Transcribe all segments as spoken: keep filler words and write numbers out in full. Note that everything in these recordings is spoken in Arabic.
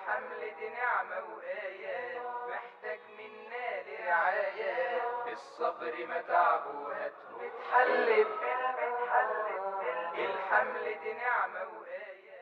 الحمل دي نعمة وآية، محتاج منا لرعاية، الصبر متاعبه وهاته بتحلب بتحلب الحمل دي نعمة وآية.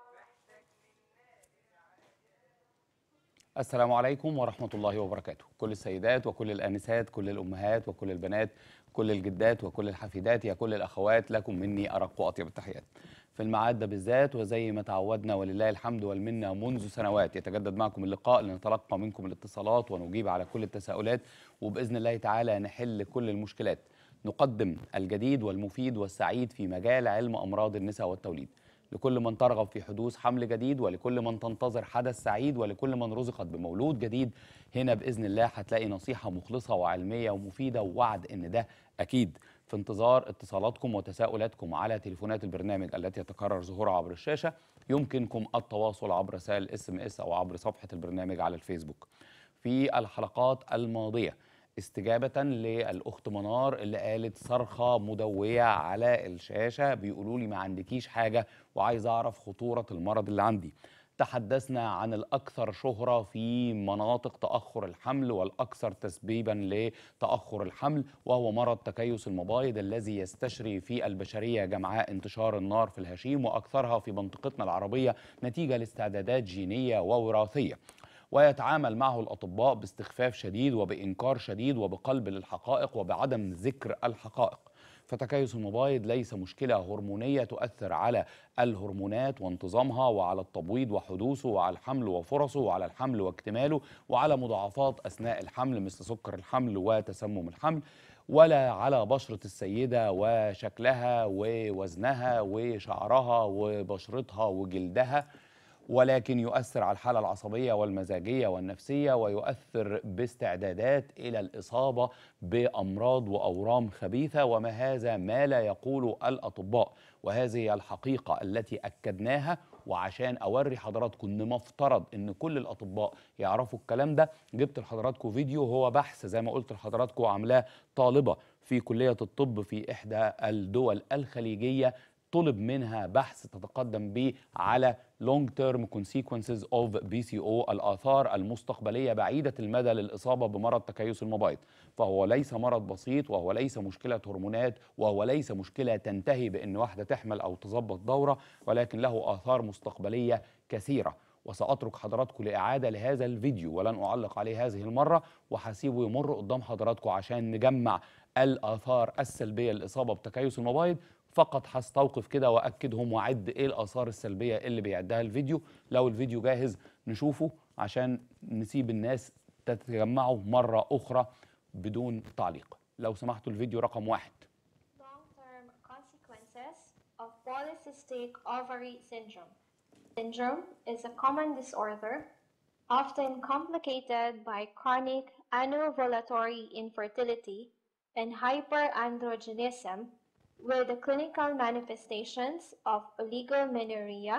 السلام عليكم ورحمة الله وبركاته. كل السيدات وكل الآنسات، كل الأمهات وكل البنات، كل الجدات وكل الحفيدات، يا كل الأخوات، لكم مني أرق وأطيب التحيات. في الميعاد ده بالذات وزي ما تعودنا ولله الحمد والمنة منذ سنوات يتجدد معكم اللقاء لنتلقى منكم الاتصالات ونجيب على كل التساؤلات، وبإذن الله تعالى نحل كل المشكلات. نقدم الجديد والمفيد والسعيد في مجال علم أمراض النساء والتوليد لكل من ترغب في حدوث حمل جديد، ولكل من تنتظر حدث سعيد، ولكل من رزقت بمولود جديد. هنا بإذن الله هتلاقي نصيحة مخلصة وعلمية ومفيدة، ووعد إن ده أكيد. في انتظار اتصالاتكم وتساؤلاتكم على تليفونات البرنامج التي يتكرر ظهورها عبر الشاشة. يمكنكم التواصل عبر رسائل اس ام اس أو عبر صفحة البرنامج على الفيسبوك. في الحلقات الماضية استجابة للأخت منار اللي قالت صرخة مدوية على الشاشة، بيقولوا لي ما عندكيش حاجة وعايز أعرف خطورة المرض اللي عندي. تحدثنا عن الأكثر شهرة في مناطق تأخر الحمل والأكثر تسبيبا لتأخر الحمل، وهو مرض تكيس المبايض الذي يستشري في البشرية جمعاء انتشار النار في الهشيم، وأكثرها في منطقتنا العربية نتيجة لاستعدادات جينية ووراثية. ويتعامل معه الأطباء باستخفاف شديد وبإنكار شديد وبقلب للحقائق وبعدم ذكر الحقائق. فتكيس المبايض ليس مشكلة هرمونية تؤثر على الهرمونات وانتظامها وعلى التبويض وحدوثه وعلى الحمل وفرصه وعلى الحمل واكتماله وعلى مضاعفات أثناء الحمل مثل سكر الحمل وتسمم الحمل، ولا على بشرة السيدة وشكلها ووزنها وشعرها وبشرتها وجلدها، ولكن يؤثر على الحالة العصبية والمزاجية والنفسية، ويؤثر باستعدادات إلى الإصابة بأمراض وأورام خبيثة. وما هذا ما لا يقول الأطباء، وهذه الحقيقة التي أكدناها. وعشان أوري حضراتكم إن مفترض إن كل الأطباء يعرفوا الكلام ده، جبت لحضراتكم فيديو هو بحث زي ما قلت لحضراتكم عاملاه طالبة في كلية الطب في إحدى الدول الخليجية، طلب منها بحث تتقدم به على long term consequences of بي سي او، الآثار المستقبلية بعيدة المدى للإصابة بمرض تكيس المبايض. فهو ليس مرض بسيط، وهو ليس مشكلة هرمونات، وهو ليس مشكلة تنتهي بأن واحدة تحمل أو تظبط دورة، ولكن له آثار مستقبلية كثيرة. وسأترك حضراتكم لإعادة لهذا الفيديو ولن أعلق عليه هذه المرة، وهسيبه يمر قدام حضراتكم عشان نجمع الآثار السلبية للإصابة بتكيس المبايض. فقط هستوقف كده واكدهم واعد ايه الاثار السلبيه اللي بيعدها الفيديو. لو الفيديو جاهز نشوفه عشان نسيب الناس تتجمعوا مره اخرى بدون تعليق. لو سمحتوا الفيديو رقم واحد. Long-term consequences of polycystic ovary syndrome. Syndrome is a common disorder, often complicated by chronic anovulatory infertility and hyperandrogenism, with the clinical manifestations of oligomenorrhea,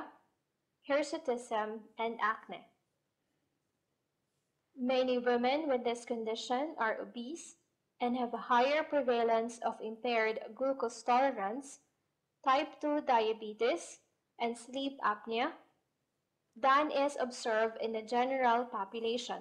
hirsutism, and acne. Many women with this condition are obese and have a higher prevalence of impaired glucose tolerance, type two diabetes, and sleep apnea than is observed in the general population.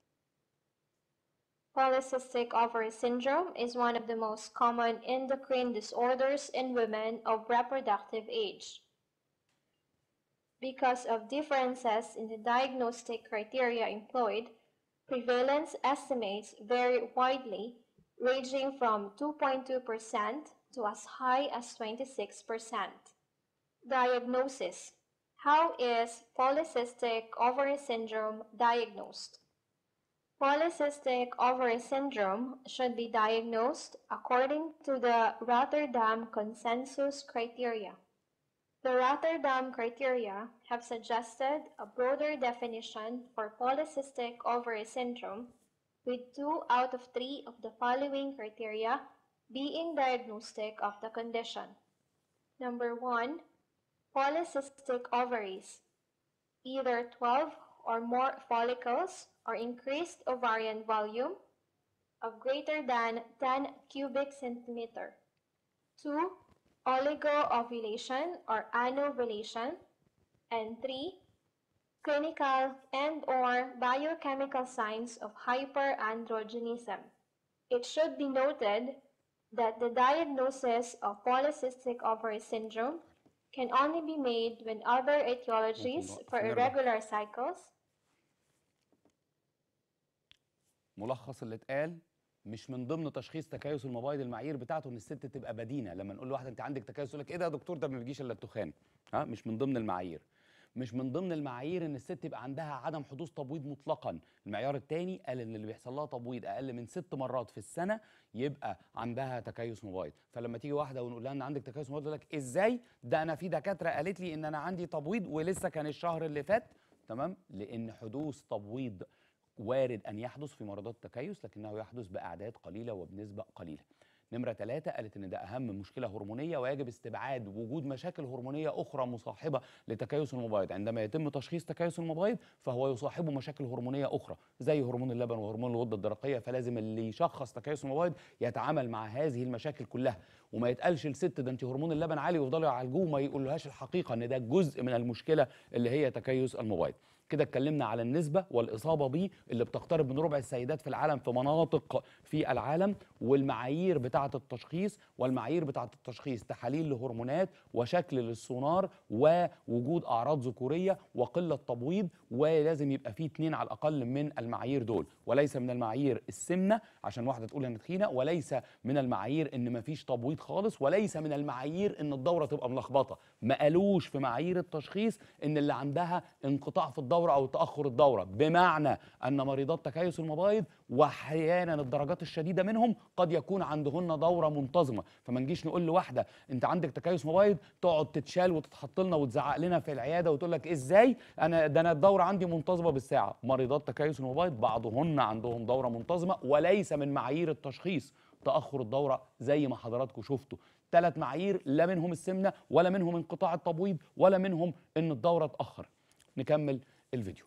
Polycystic ovary syndrome is one of the most common endocrine disorders in women of reproductive age. Because of differences in the diagnostic criteria employed, prevalence estimates vary widely, ranging from two point two percent to as high as twenty-six percent. Diagnosis. How is polycystic ovary syndrome diagnosed? Polycystic ovary syndrome should be diagnosed according to the Rotterdam Consensus Criteria. The Rotterdam criteria have suggested a broader definition for polycystic ovary syndrome, with two out of three of the following criteria being diagnostic of the condition. Number one, polycystic ovaries, either twelve or more follicles or increased ovarian volume of greater than ten cubic centimeter. Two, oligoovulation or anovulation. And three, clinical and/or biochemical signs of hyperandrogenism. It should be noted that the diagnosis of polycystic ovary syndrome can only be made when other etiologies ممكن for نوقف ونرجع. irregular cycles ملخص اللي اتقال، مش من ضمن تشخيص تكيس المبايض المعايير بتاعته ان الست تبقى بدينه. لما نقول لواحده انت عندك تكيس يقول لك ايه ده يا دكتور، ده ما بيجيش الا التخان. ها، مش من ضمن المعايير. مش من ضمن المعايير ان الست يبقى عندها عدم حدوث تبويض مطلقا. المعيار الثاني قال ان اللي بيحصل لها تبويض اقل من ست مرات في السنه يبقى عندها تكيس مبايض. فلما تيجي واحده ونقول لها ان عندك تكيس مبايض تقول لك ازاي؟ ده انا في دكاتره قالت لي ان انا عندي تبويض ولسه كان الشهر اللي فات. تمام؟ لان حدوث تبويض وارد أن يحدث في مرضات التكيس، لكنه يحدث بأعداد قليلة وبنسبة قليلة. نمرة ثلاثة قالت إن ده أهم مشكلة هرمونية ويجب استبعاد وجود مشاكل هرمونية أخرى مصاحبة لتكيس المبايض. عندما يتم تشخيص تكيس المبايض فهو يصاحبه مشاكل هرمونية أخرى زي هرمون اللبن وهرمون الغدة الدرقية، فلازم اللي يشخص تكيس المبايض يتعامل مع هذه المشاكل كلها، وما يتقالش لست ده أنت هرمون اللبن عالي ويفضلوا يعالجوه وما يقولهاش الحقيقة إن ده جزء من المشكلة اللي هي تكيس المبايض. كده اتكلمنا على النسبة والإصابة بيه اللي بتقترب من ربع السيدات في العالم في مناطق في العالم، والمعايير بتاعة التشخيص. والمعايير بتاعة التشخيص تحاليل لهرمونات وشكل للسونار ووجود أعراض ذكورية وقلة تبويض، ولازم يبقى فيه اتنين على الأقل من المعايير دول. وليس من المعايير السمنة عشان واحدة تقول أنا تخينة، وليس من المعايير إن مفيش تبويض خالص، وليس من المعايير إن الدورة تبقى ملخبطة. ما قالوش في معايير التشخيص إن اللي عندها انقطاع في الدورة أو تأخر الدورة، بمعنى أن مريضات تكيس المبايض وأحيانا الدرجات الشديدة منهم قد يكون عندهن دورة منتظمة. فما نجيش نقول لواحدة أنت عندك تكيس مبايض تقعد تتشال وتتحط لنا وتزعق لنا في العيادة وتقول لك إزاي أنا ده أنا الدورة عندي منتظمة بالساعة. مريضات تكيس المبايض بعضهن عندهم دورة منتظمة، وليس من معايير التشخيص تأخر الدورة زي ما حضراتكم شفتوا. ثلاث معايير لا منهم السمنة ولا منهم انقطاع التبويض ولا منهم إن الدورة تأخر. نكمل الفيديو.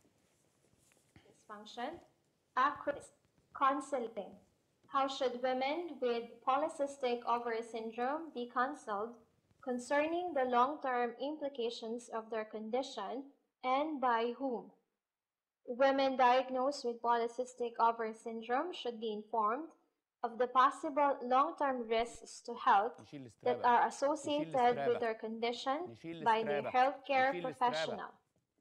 dysfunction, accurate consulting. How should women with polycystic ovary syndrome be counseled concerning the long-term implications of their condition and by whom? Women diagnosed with polycystic ovary syndrome should be informed of the possible long-term risks to health نشيل that الاسترابة. are نشيل associated with الاسترابة. their condition نشيل by their الاسترابة. healthcare نشيل الاسترابة. professional.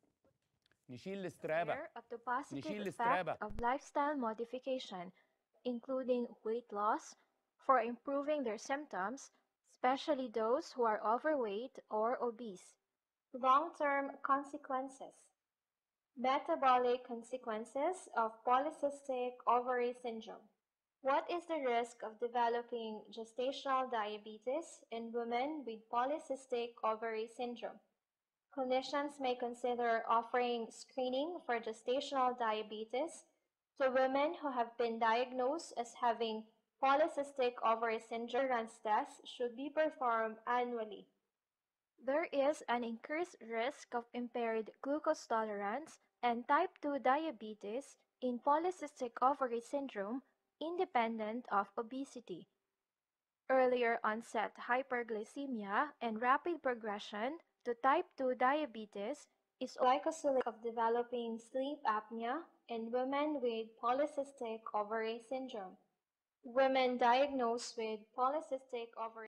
نشيل الاسترابة. Aware of the positive نشيل effect الاسترابة. of lifestyle modification, including weight loss, for improving their symptoms, especially those who are overweight or obese. Long-term consequences. Metabolic consequences of polycystic ovary syndrome. What is the risk of developing gestational diabetes in women with polycystic ovary syndrome? Clinicians may consider offering screening for gestational diabetes to women who have been diagnosed as having polycystic ovary syndrome. Tests should be performed annually. There is an increased risk of impaired glucose tolerance and type two diabetes in polycystic ovary syndrome independent of obesity. Earlier onset hyperglycemia and rapid progression to type two diabetes is glycosilic of developing sleep apnea in women with polycystic ovary syndrome. Women diagnosed with polycystic ovary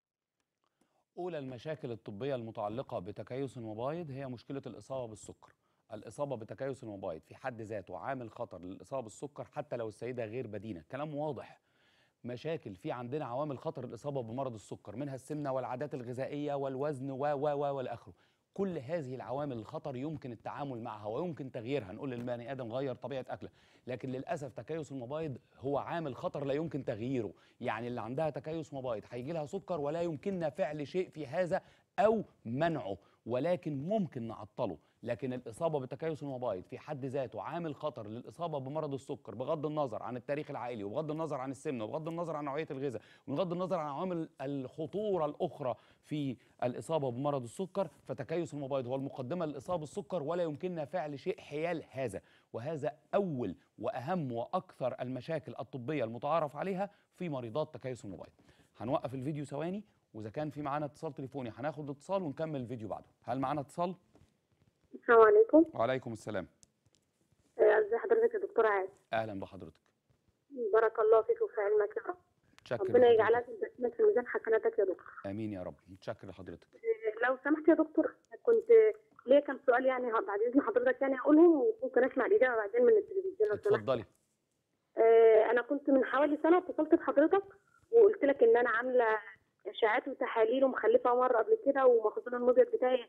أولى المشاكل الطبية المتعلقة بتكيس المبايض هي مشكلة الإصابة بالسكر. الإصابة بتكيس المبايض في حد ذاته عامل خطر للإصابة بالسكر حتى لو السيدة غير بدينة. كلام واضح. مشاكل في عندنا عوامل خطر الإصابة بمرض السكر، منها السمنة والعادات الغذائية والوزن و و و والآخره. كل هذه العوامل الخطر يمكن التعامل معها ويمكن تغييرها. نقول للبني آدم غير طبيعة أكله، لكن للأسف تكيس المبايض هو عامل خطر لا يمكن تغييره. يعني اللي عندها تكيس مبايض هيجي لها سكر ولا يمكننا فعل شيء في هذا أو منعه، ولكن ممكن نعطله. لكن الإصابة بتكيس المبايض في حد ذاته عامل خطر للإصابة بمرض السكر بغض النظر عن التاريخ العائلي وبغض النظر عن السمنة وبغض النظر عن نوعية الغذاء وبغض النظر عن عوامل الخطورة الأخرى في الإصابة بمرض السكر. فتكيس المبايض هو المقدمة للإصابة بالسكر ولا يمكننا فعل شيء حيال هذا. وهذا أول وأهم وأكثر المشاكل الطبية المتعارف عليها في مريضات تكيس المبايض. هنوقف الفيديو ثواني، وإذا كان في معانا اتصال تليفوني هناخد اتصال ونكمل الفيديو بعده. هل معانا اتصال؟ السلام عليكم. وعليكم السلام. آه، ازي حضرتك يا دكتور عادل؟ اهلا بحضرتك. بارك الله فيك وفي علمك يا رب. متشكر ربنا لحضرتك. يجعلك البسمة في ميزان حسناتك يا دكتور. امين يا رب. متشكر لحضرتك. آه، لو سمحت يا دكتور، كنت ليا كام سؤال يعني بعد اذن حضرتك يعني هقولهم وممكن اسمع الاجابه بعدين من التلفزيون لو سمحت. اتفضلي. آه، انا كنت من حوالي سنه اتصلت بحضرتك وقلت لك ان انا عامله اشاعات وتحاليل ومخلفه مره قبل كده ومخزون المبيض بتاعي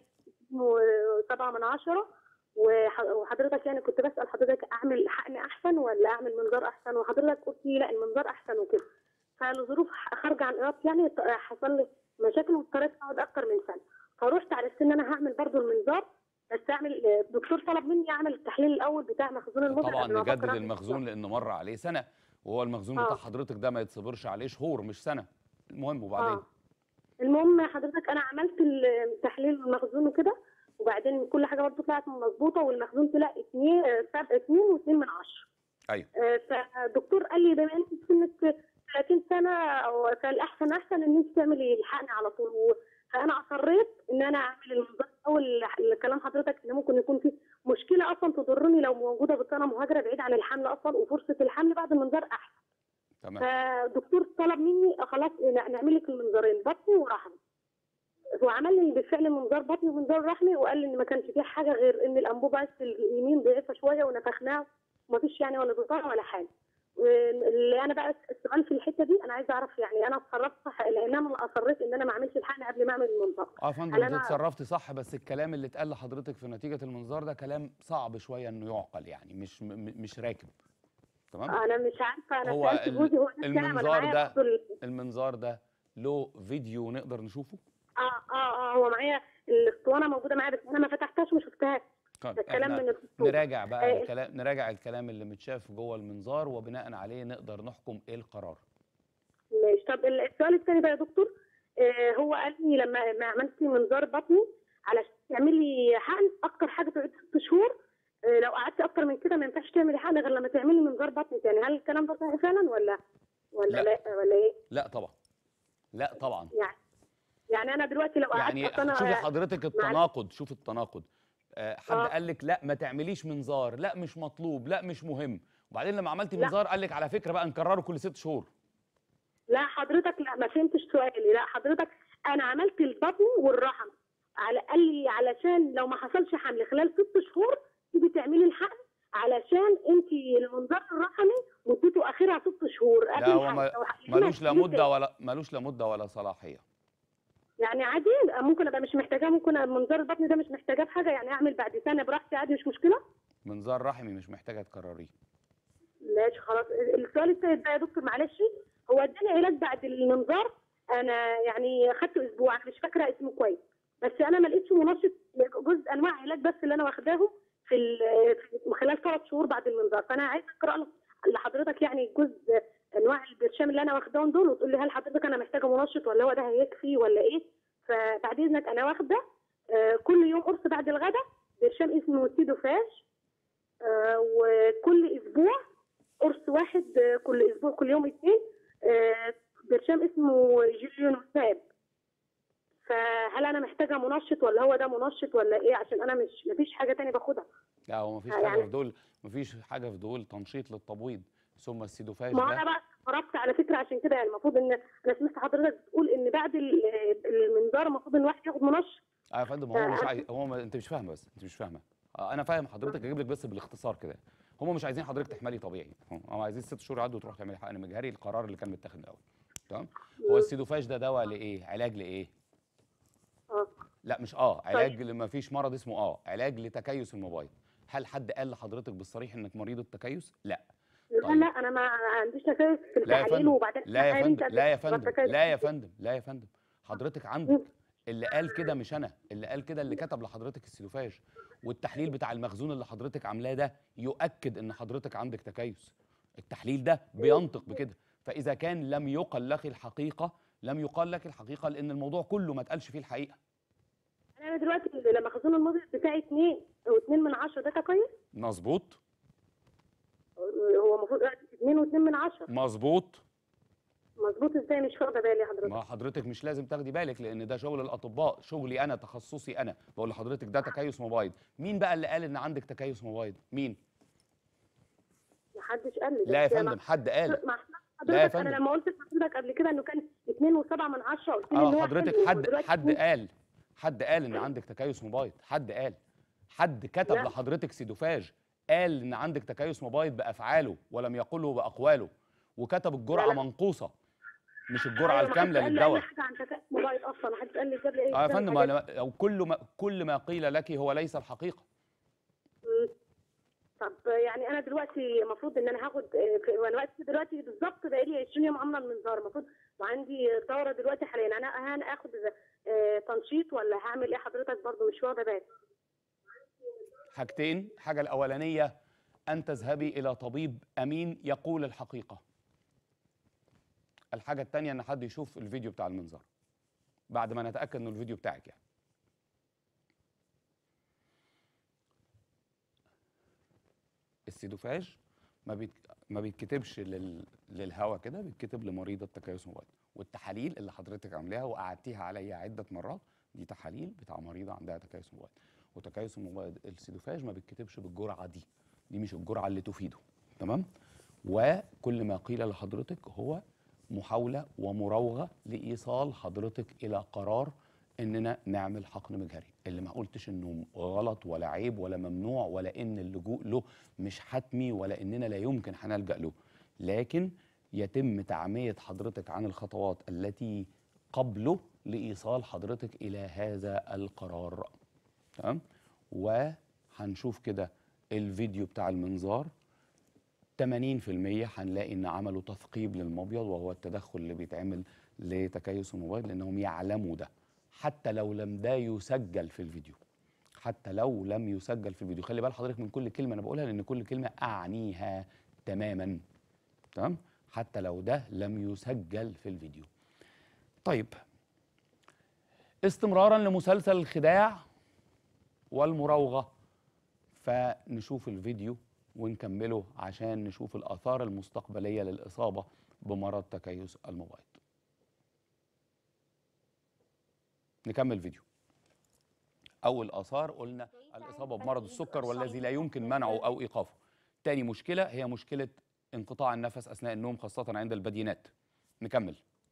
سبعة من عشرة، وح- وحضرتك يعني كنت بسال حضرتك اعمل حقن احسن ولا اعمل منظار احسن، وحضرتك قلت لي لا المنظار احسن وكده. فلظروف خارجه عن ارادتي يعني ط- حصل لي مشاكل واضطريت اقعد اكتر من سنه، فروحت على السن ان انا هعمل برضو المنظار، بس اعمل الدكتور طلب مني اعمل التحليل الاول بتاع مخزون المبيض طبعا قبل ما أفكر نجدد أعمل المخزون لان مر عليه سنه، وهو المخزون آه. بتاع حضرتك ده ما يتصبرش عليه شهور مش سنه. المهم وبعدين. اه المهم حضرتك انا عملت التحليل المخزون وكده، وبعدين كل حاجه برضه طلعت مظبوطه والمخزون طلع اتنين سبعة اتنين واتنين من عشرة. ايوه. آه، فالدكتور قال لي بما انت في سنك ثلاثين سنه او فالاحسن احسن ان انت تعملي الحقن على طول، و- فانا اصريت ان انا اعمل المنظار اول لكلام حضرتك ان ممكن يكون في مشكله اصلا تضرني لو موجوده بس انا مهاجره بعيد عن الحمل اصلا، وفرصه الحمل بعد المنظار احسن. تمام. فالدكتور طلب مني خلاص نعمل لك المنظارين بطني ورحمي. هو عمل لي بالفعل منظار بطني ومنظار رحمي، وقال لي ان ما كانش فيه حاجه غير ان الانبوبه بس اليمين ضعيفه شويه ونفخناها وما فيش يعني ولا ضغط ولا حاجه. اللي انا بقى السؤال في الحته دي انا عايزه اعرف يعني انا اتصرفت صح لان انا اصريت ان انا ما اعملش الحقن قبل ما اعمل المنظار. اه يا فندم هل انت أنا- اتصرفتي صح، بس الكلام اللي اتقال لحضرتك في نتيجه المنظار ده كلام صعب شويه انه يعقل، يعني مش م- مش راكب. تمام. انا مش عارفه، انا هو سالت ال- جوزي هو نفسه يعمل المنظار معايا ده برضه ال- المنظار ده له فيديو نقدر نشوفه؟ اه اه اه هو معايا الاسطوانه موجوده معايا بس انا ما فتحتهاش وما شفتهاش. طيب ده الكلام احنا من الدكتور. نراجع بقى آه، الكلام نراجع الكلام اللي متشاف جوه المنظار، وبناء عليه نقدر نحكم ايه القرار. ماشي. طب السؤال الثاني بقى يا دكتور، آه هو قال لي لما ما عملت منظار بطني علشان تعملي حقن اكتر حاجه تقعد ست شهور، آه لو قعدت اكتر من كده ما ينفعش تعملي حقن غير لما تعملي منظار بطني تاني، هل الكلام ده صحيح فعلا ولا ولا لا. لا, ولا ايه؟ لا طبعا. لا طبعا. يعني يعني انا دلوقتي لو قعدت يعني أصل شوفي انا حضرتك التناقض، شوف التناقض. آه، حد آه. قال لك لا ما تعمليش منظار، لا مش مطلوب، لا مش مهم، وبعدين لما عملتي لا. منظار قال لك على فكره بقى نكرره كل ست شهور. لا حضرتك لا ما فهمتش سؤالي. لا حضرتك انا عملت البطن والرحم على قال لي علشان لو ما حصلش حمل خلال ست شهور تيجي تعملي الحقن علشان انت المنظار الرحمي مدته اخرها ست شهور. لا قبل هو الحمل. ما- لو ح- ملوش لا هنا مده ولا ملوش لا مده ولا صلاحيه. يعني عادي ممكن ابقى مش محتاجاه، ممكن منظار البطن ده مش محتاجاه في حاجه يعني اعمل بعد سنه براحتي عادي مش مشكله. منظار رحمي مش محتاجه تكرريه. ماشي خلاص. السؤال الثالث بقى يا دكتور معلش، هو اداني علاج بعد المنظار انا يعني خدته اسبوع انا مش فاكره اسمه كويس، بس انا ما لقيتش منشط جزء انواع علاج بس اللي انا واخداهم في ال- في خلال ثلاث شهور بعد المنظار، فانا عايزه اقرا لحضرتك يعني جزء انواع البرشام اللي انا واخداهم دول وتقول لي هل حضرتك انا محتاجه منشط ولا هو ده هيكفي ولا ايه. فبعد اذنك انا واخده آه، كل يوم قرص بعد الغداء برشام اسمه سيدوفاج، آه، وكل اسبوع قرص واحد، آه، كل اسبوع كل يوم اثنين آه، برشام اسمه جيليونوساب. فهل انا محتاجه منشط ولا هو ده منشط ولا ايه؟ عشان انا مش مفيش حاجه تانية باخدها. لا هو مفيش آه، حاجه يعني- في دول، مفيش حاجه في دول تنشيط للتبويض. ثم السيدوفاج ما انا ده بقى استغربت على فكره عشان كده، يعني المفروض ان انا سمعت حضرتك بتقول ان بعد ال- المنظار المفروض ان الواحد ياخد منشط. اه يا فندم هو مش آه، عايز، هو ما... انت مش فاهمه، بس انت مش فاهمه. آه انا فاهم حضرتك، اجيب لك بس بالاختصار كده. هم مش عايزين حضرتك تحملي طبيعي، هم هم عايزين ست شهور يعدوا وتروح تعملي حقن مجهري، القرار اللي كان متاخد الاول. تمام. هو السيدوفاج ده دواء لايه؟ علاج لايه؟ اه لا مش اه علاج لما فيش مرض اسمه اه علاج لتكيس الموبايل. هل حد قال لحضرتك بالصريح انك مريض التكيس؟ لا. لا طيب. لا انا ما عنديش تكيس في لا يا التحاليل فندم، وبعدين لا يا أنا فندم، قريت لا يا قبل فندم، التكيس. لا يا فندم، لا يا فندم. حضرتك عندك اللي قال كده مش انا، اللي قال كده اللي كتب لحضرتك السيلوفاج، والتحليل بتاع المخزون اللي حضرتك عاملاه ده يؤكد ان حضرتك عندك تكيس. التحليل ده بينطق بكده. فاذا كان لم يقل لك الحقيقه، لم يقال لك الحقيقه لان الموضوع كله ما اتقالش فيه الحقيقه. انا دلوقتي لما خزون المبيض بتاعي اتنين واتنين من عشرة ده كويس؟ مظبوط. هو المفروض اتنين واتنين من عشرة. مظبوط. مظبوط ازاي؟ مش واخده بالي حضرتك. ما حضرتك مش لازم تاخدي بالك، لان ده شغل الاطباء، شغلي انا، تخصصي انا. بقول لحضرتك ده تكيس مبيض. مين بقى اللي قال ان عندك تكيس مبيض؟ مين؟ محدش قال لي، لا يا بس فندم، حد قال. مع لا يا حضرتك انا فندم. لما قلت لحضرتك قبل كده انه كان اتنين وسبعة من عشرة، قلت لي اه ان هو حضرتك حلو، حد ودلوقتي حد اتنين. قال، حد قال ان عندك تكيس مبيض، حد قال، حد كتب لا. لحضرتك سيدوفاج قال ان عندك تكيس مبيض بافعاله ولم يقله باقواله، وكتب لا الجرعه لا منقوصه مش الجرعه ايوه، ما حدش الكامله قال لي اي للدواء. حاجه عن تكيس موبايل اصلا، ما حدش قال لي جاب لي اي اه يا حاجه من فندم، الحاجات دي. أنا- أو كل ما كل ما قيل لك هو ليس الحقيقه. مم. طب يعني انا دلوقتي المفروض ان انا هاخد آه، في- وانا وقت دلوقتي بالظبط بقى لي عشرين يوم عامله المنظار، المفروض وعندي دوره دلوقتي حاليا، انا انا اخد آه، تنشيط ولا هعمل ايه حضرتك؟ برضو مش واخده بالي. حاجتين، حاجه الاولانيه ان تذهبي الى طبيب امين يقول الحقيقه. الحاجه الثانيه ان حد يشوف الفيديو بتاع المنظار بعد ما نتاكد انه الفيديو بتاعك يعني. السيدوفاج ما بيت... ما بيتكتبش لل... للهوا كده، بيتكتب لمريض التكيس المبيض. والتحاليل اللي حضرتك عاملاها وقعدتيها عليا عده مرات دي تحاليل بتاع مريضه عندها تكيس مبيض. وتكيس المبيض السيدوفاج ما بيتكتبش بالجرعه دي، دي مش الجرعه اللي تفيده. تمام؟ وكل ما قيل لحضرتك هو محاوله ومراوغه لايصال حضرتك الى قرار اننا نعمل حقن مجهري، اللي ما قلتش انه غلط ولا عيب ولا ممنوع، ولا ان اللجوء له مش حتمي، ولا اننا لا يمكن هنلجأ له، لكن يتم تعمية حضرتك عن الخطوات التي قبله لإيصال حضرتك إلى هذا القرار. تمام؟ وهنشوف كده الفيديو بتاع المنظار. ثمانين في المية هنلاقي ان عملوا تثقيب للمبيض، وهو التدخل اللي بيتعمل لتكيس المبيض، لانهم يعلموا ده حتى لو لم ده يسجل في الفيديو. حتى لو لم يسجل في الفيديو، خلي بال حضرتك من كل كلمه انا بقولها، لان كل كلمه اعنيها تماما. تمام؟ حتى لو ده لم يسجل في الفيديو. طيب، استمرارا لمسلسل الخداع والمراوغه، فنشوف الفيديو ونكمله عشان نشوف الآثار المستقبلية للإصابة بمرض تكيس المبيض. نكمل فيديو. أول آثار قلنا الإصابة بمرض السكر والذي لا يمكن منعه أو إيقافه. تاني مشكلة هي مشكلة انقطاع النفس أثناء النوم، خاصة عند البدينات. نكمل.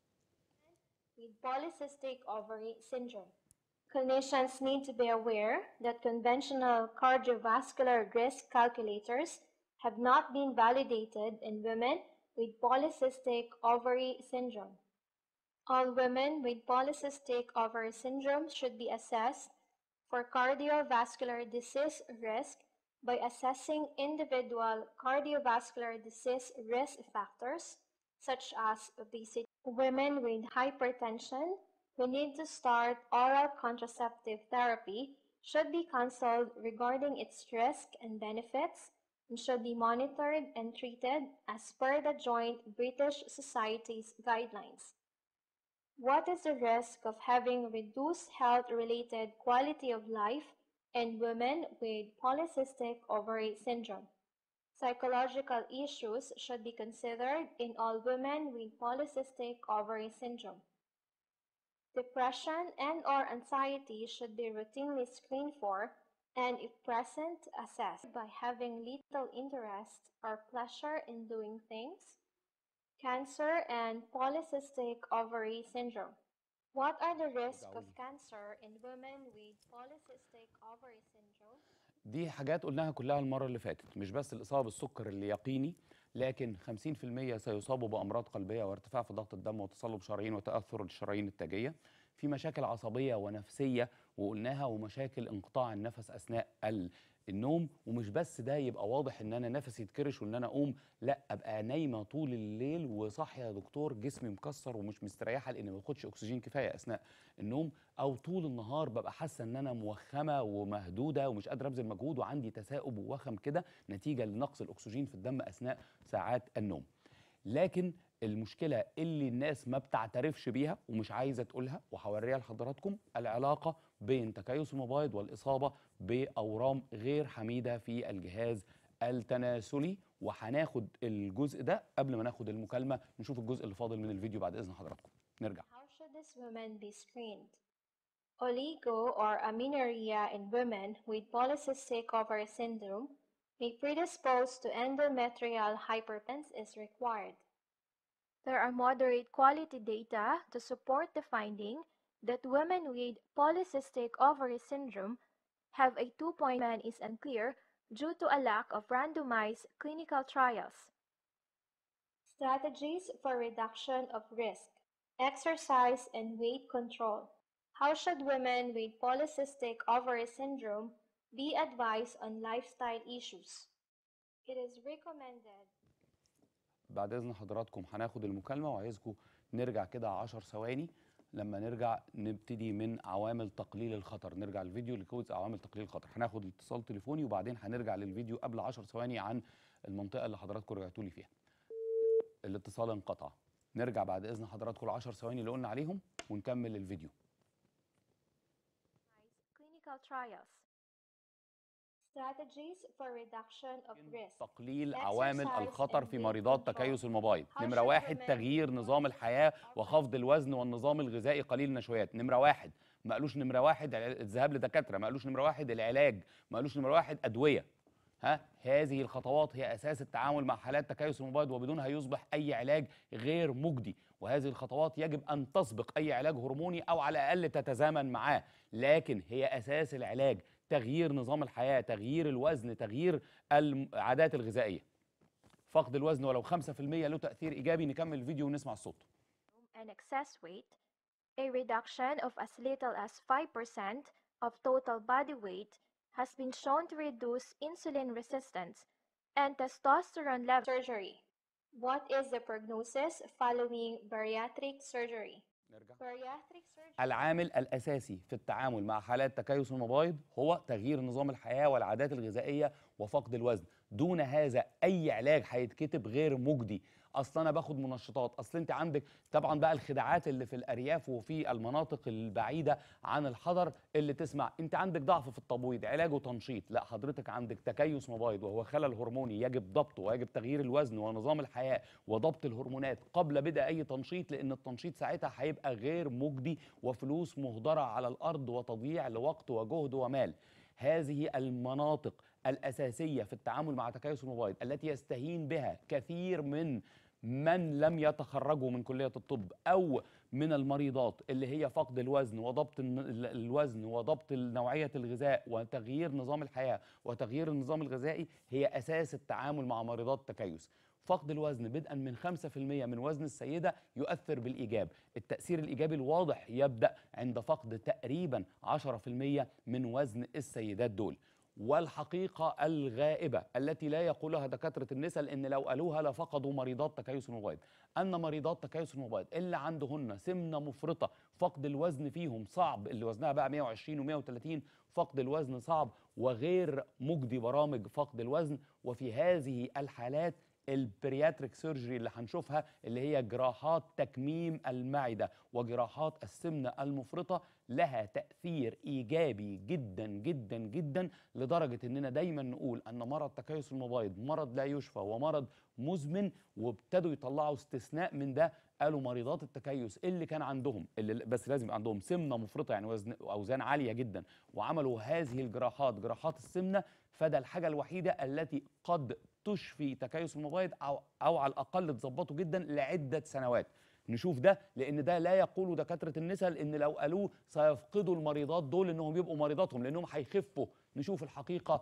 With polycystic ovary syndrome, clinicians need to be aware that conventional cardiovascular risk calculators have not been validated in women with polycystic ovary syndrome. All women with polycystic ovary syndrome should be assessed for cardiovascular disease risk by assessing individual cardiovascular disease risk factors such as obesity. Women with hypertension who need to start oral contraceptive therapy should be counseled regarding its risk and benefits and should be monitored and treated as per the Joint British Society's guidelines. What is the risk of having reduced health-related quality of life in women with polycystic ovary syndrome? Psychological issues should be considered in all women with polycystic ovary syndrome. Depression and/or anxiety should be routinely screened for and, if present, assessed by having little interest or pleasure in doing things. Cancer and polycystic ovary syndrome. What are the risks of cancer in women with polycystic ovary syndrome? دي حاجات قلناها كلها المرة اللي فاتت، مش بس الإصابة بالسكر اللي يقيني، لكن خمسين في المية سيصابوا بأمراض قلبية وارتفاع في ضغط الدم وتصلب شرايين وتأثر الشرايين التاجية، في مشاكل عصبية ونفسية وقلناها، ومشاكل انقطاع النفس أثناء النوم. ومش بس ده يبقى واضح ان انا نفسي يتكرش وان انا اقوم، لا، ابقى نايمه طول الليل وصاحيه يا دكتور جسمي مكسر ومش مستريحه لان ما باخدش اكسجين كفايه اثناء النوم، او طول النهار ببقى حاسه ان انا موخمه ومهدوده ومش قادره ابذل مجهود وعندي تثاؤب ووخم كده نتيجه لنقص الاكسجين في الدم اثناء ساعات النوم. لكن المشكله اللي الناس ما بتعترفش بيها ومش عايزه تقولها وهوريها لحضراتكم، العلاقه بين تكيس المبايض والاصابه باورام غير حميده في الجهاز التناسلي، وهناخد الجزء ده قبل ما ناخد المكالمة. نشوف الجزء اللي فاضل من الفيديو بعد إذن حضراتكم. نرجع. How should these women be screened? Oligo or amenorrhea in women with polycystic ovary syndrome may predispose to endometrial hypertension is required. There are moderate quality data to support the finding that women with polycystic ovary syndrome have a two-point man is unclear due to a lack of randomized clinical trials. Strategies for reduction of risk, exercise and weight control. How should women with polycystic ovary syndrome be advised on lifestyle issues? It is recommended. بعد إذن حضراتكم هناخد المكالمة، وعايزكم نرجع كده عشر ثواني. لما نرجع نبتدي من عوامل تقليل الخطر، نرجع الفيديو لجزء عوامل تقليل الخطر. هناخد اتصال تليفوني وبعدين هنرجع للفيديو قبل عشر ثواني عن المنطقة اللي حضراتكم رجعتوا لي فيها. الاتصال انقطع. نرجع بعد إذن حضراتكم العشر ثواني اللي قلنا عليهم ونكمل الفيديو. Clinical trials. Strategies for reduction of risk. تقليل عوامل الخطر في مريضات تكيس المبايض. نمرة واحد، تغيير نظام الحياة وخفض الوزن والنظام الغذائي قليل النشويات. نمرة واحد، ما قالوش نمرة واحد الذهاب لدكاترة، ما قالوش نمرة واحد العلاج، ما قالوش نمرة واحد أدوية. ها، هذه الخطوات هي أساس التعامل مع حالات تكيس المبيض، وبدونها يصبح أي علاج غير مجدي، وهذه الخطوات يجب أن تسبق أي علاج هرموني أو على الأقل تتزامن معاه، لكن هي أساس العلاج. تغيير نظام الحياة، تغيير الوزن، تغيير العادات الغذائية. فقد الوزن ولو خمسة في المية له تأثير إيجابي. نكمل الفيديو ونسمع الصوت. And excess weight, a reduction of as little as five percent of total body weight has been shown to reduce insulin resistance and testosterone level. Surgery. What is the prognosis following bariatric surgery? نرجع. Bariatric surgery. العامل الأساسي في التعامل مع حالات تكيس المبايض هو تغيير نظام الحياة والعادات الغذائية وفقد الوزن. دون هذا أي علاج هيتكتب غير مجدي. أصل أنا باخد منشطات، أصل أنت عندك طبعا بقى الخداعات اللي في الأرياف وفي المناطق البعيدة عن الحضر اللي تسمع أنت عندك ضعف في التبويض علاجه تنشيط. لا، حضرتك عندك تكيس مبايض وهو خلل هرموني يجب ضبطه، ويجب تغيير الوزن ونظام الحياة وضبط الهرمونات قبل بدء أي تنشيط، لأن التنشيط ساعتها هيبقى غير مجدي وفلوس مهدرة على الأرض وتضييع لوقت وجهد ومال. هذه المناطق الأساسية في التعامل مع تكيس المبايض التي يستهين بها كثير من من لم يتخرجوا من كلية الطب أو من المريضات، اللي هي فقد الوزن وضبط الوزن وضبط نوعية الغذاء وتغيير نظام الحياة وتغيير النظام الغذائي، هي أساس التعامل مع مريضات التكيس. فقد الوزن بدءا من خمسة في المية من وزن السيدة يؤثر بالإيجاب. التأثير الإيجابي الواضح يبدأ عند فقد تقريبا عشرة في المية من وزن السيدات دول. والحقيقة الغائبة التي لا يقولها دكاترة النساء، لأن لو قالوها لفقدوا مريضات تكيس المبيض، أن مريضات تكيس المبيض اللي عندهن سمنة مفرطة فقد الوزن فيهم صعب، اللي وزنها بقى مية وعشرين ومية وتلاتين فقد الوزن صعب وغير مجدي برامج فقد الوزن. وفي هذه الحالات البرياتريك سيرجري اللي هنشوفها، اللي هي جراحات تكميم المعدة وجراحات السمنة المفرطة، لها تأثير إيجابي جدا جدا جدا، لدرجة إننا دايما نقول أن مرض تكيس المبيض مرض لا يشفى ومرض مزمن. وابتدوا يطلعوا استثناء من ده، قالوا مريضات التكيس اللي كان عندهم اللي بس لازم عندهم سمنة مفرطة، يعني وزن أوزان عالية جدا، وعملوا هذه الجراحات جراحات السمنة، فده الحاجة الوحيدة التي قد تشفي تكيس المبيض أو, أو على الأقل تظبطه جدا لعدة سنوات. نشوف ده، لأن ده لا يقوله دكاترة النساء، لأن لو قالوه سيفقدوا المريضات دول إنهم يبقوا مريضاتهم، لأنهم هيخفوا. نشوف الحقيقة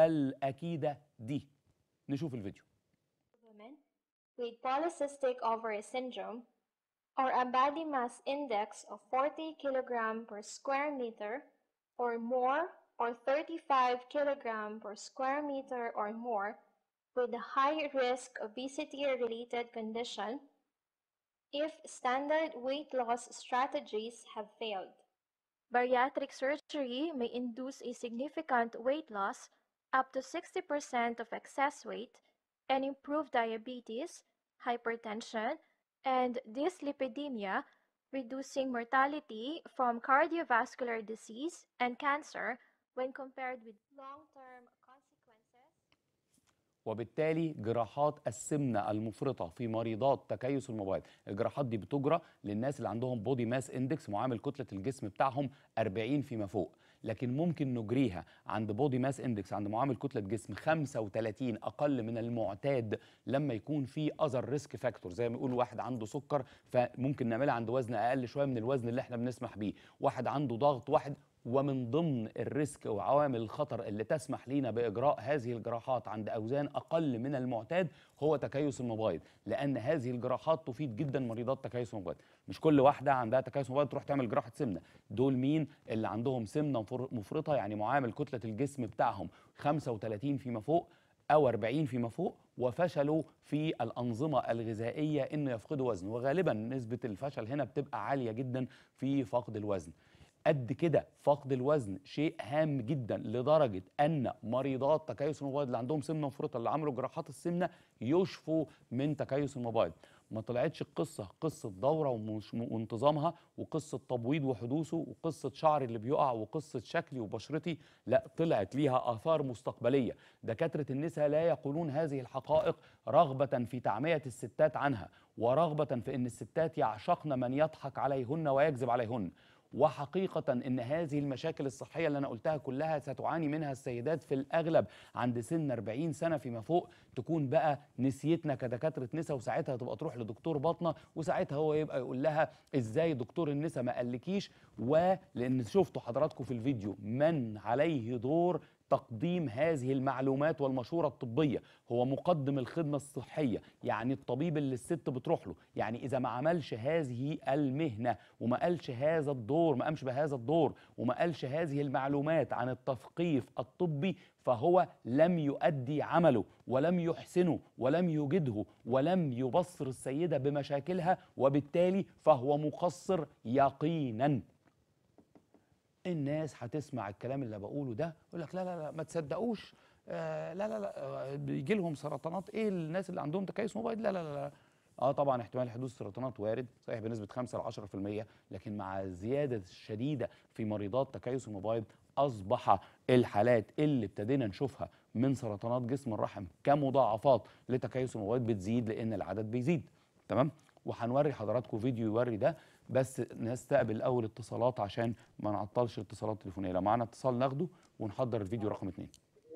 الأكيدة دي. نشوف الفيديو. Women with polycystic ovary syndrome or a body mass index of forty kilograms per square meter or more, or thirty-five kilograms per square meter or more, with a high risk obesity-related condition if standard weight loss strategies have failed. Bariatric surgery may induce a significant weight loss up to sixty percent of excess weight and improve diabetes, hypertension, and dyslipidemia, reducing mortality from cardiovascular disease and cancer when compared with long-term consequences. وبالتالي جراحات السمنه المفرطه في مريضات تكيس المبيض، الجراحات دي بتجرى للناس اللي عندهم بودي ماس اندكس، معامل كتله الجسم بتاعهم أربعين فيما فوق، لكن ممكن نجريها عند بودي ماس اندكس، عند معامل كتله جسم خمسة وثلاثين اقل من المعتاد، لما يكون في اذر ريسك فاكتور، زي ما يقولوا واحد عنده سكر فممكن نعملها عند وزن اقل شويه من الوزن اللي احنا بنسمح بيه، واحد عنده ضغط، واحد. ومن ضمن الريسك وعوامل الخطر اللي تسمح لينا بإجراء هذه الجراحات عند أوزان أقل من المعتاد هو تكيس المبيض، لأن هذه الجراحات تفيد جدا مريضات تكيس المبيض. مش كل واحدة عندها تكيس مبيض تروح تعمل جراحة سمنة، دول مين؟ اللي عندهم سمنة مفرطة، يعني معامل كتلة الجسم بتاعهم خمسة وثلاثين فيما فوق أو أربعين فيما فوق، وفشلوا في الأنظمة الغذائية إنه يفقدوا وزن، وغالبا نسبة الفشل هنا بتبقى عالية جدا في فقد الوزن. قد كده فقد الوزن شيء هام جدا، لدرجه ان مريضات تكيس المبيض اللي عندهم سمنه مفرطه اللي عملوا جراحات السمنه يشفوا من تكيس المبيض. ما طلعتش القصه قصه دوره وانتظامها وقصه تبويض وحدوثه وقصه شعري اللي بيقع وقصه شكلي وبشرتي، لا، طلعت ليها اثار مستقبليه. دكاتره النساء لا يقولون هذه الحقائق رغبه في تعميه الستات عنها، ورغبه في ان الستات يعشقن من يضحك عليهن ويكذب عليهن. وحقيقة إن هذه المشاكل الصحية اللي أنا قلتها كلها ستعاني منها السيدات في الأغلب عند سن أربعين سنة فيما فوق، تكون بقى نسيتنا كدكاترة نساء، وساعتها تبقى تروح لدكتور باطنة، وساعتها هو يبقى يقول لها إزاي دكتور النساء ما قالكيش. ولأن شفتوا حضراتكم في الفيديو من عليه دور تقديم هذه المعلومات والمشورة الطبية، هو مقدم الخدمة الصحية، يعني الطبيب اللي الست بتروح له. يعني إذا ما عملش هذه المهنة وما قالش هذا الدور، ما قامش بهذا الدور وما قالش هذه المعلومات عن التثقيف الطبي، فهو لم يؤدي عمله ولم يحسنه ولم يجده ولم يبصر السيدة بمشاكلها، وبالتالي فهو مقصر يقيناً. الناس هتسمع الكلام اللي بقوله ده يقول لك لا لا لا ما تصدقوش، آه لا لا لا آه بيجي لهم سرطانات، ايه الناس اللي عندهم تكيس مبيض؟ لا لا لا اه طبعا احتمال حدوث سرطانات وارد صحيح بنسبه خمسة ل عشرة في المية، لكن مع الزياده الشديده في مريضات تكيس المبيض اصبح الحالات اللي ابتدينا نشوفها من سرطانات جسم الرحم كمضاعفات لتكيس المبيض بتزيد، لان العدد بيزيد. تمام؟ وهنوري حضراتكم فيديو يوري ده، بس نستقبل اول اتصالات عشان ما نعطلش الاتصالات التليفونيه. لو معانا اتصال ناخده ونحضر الفيديو رقم اتنين.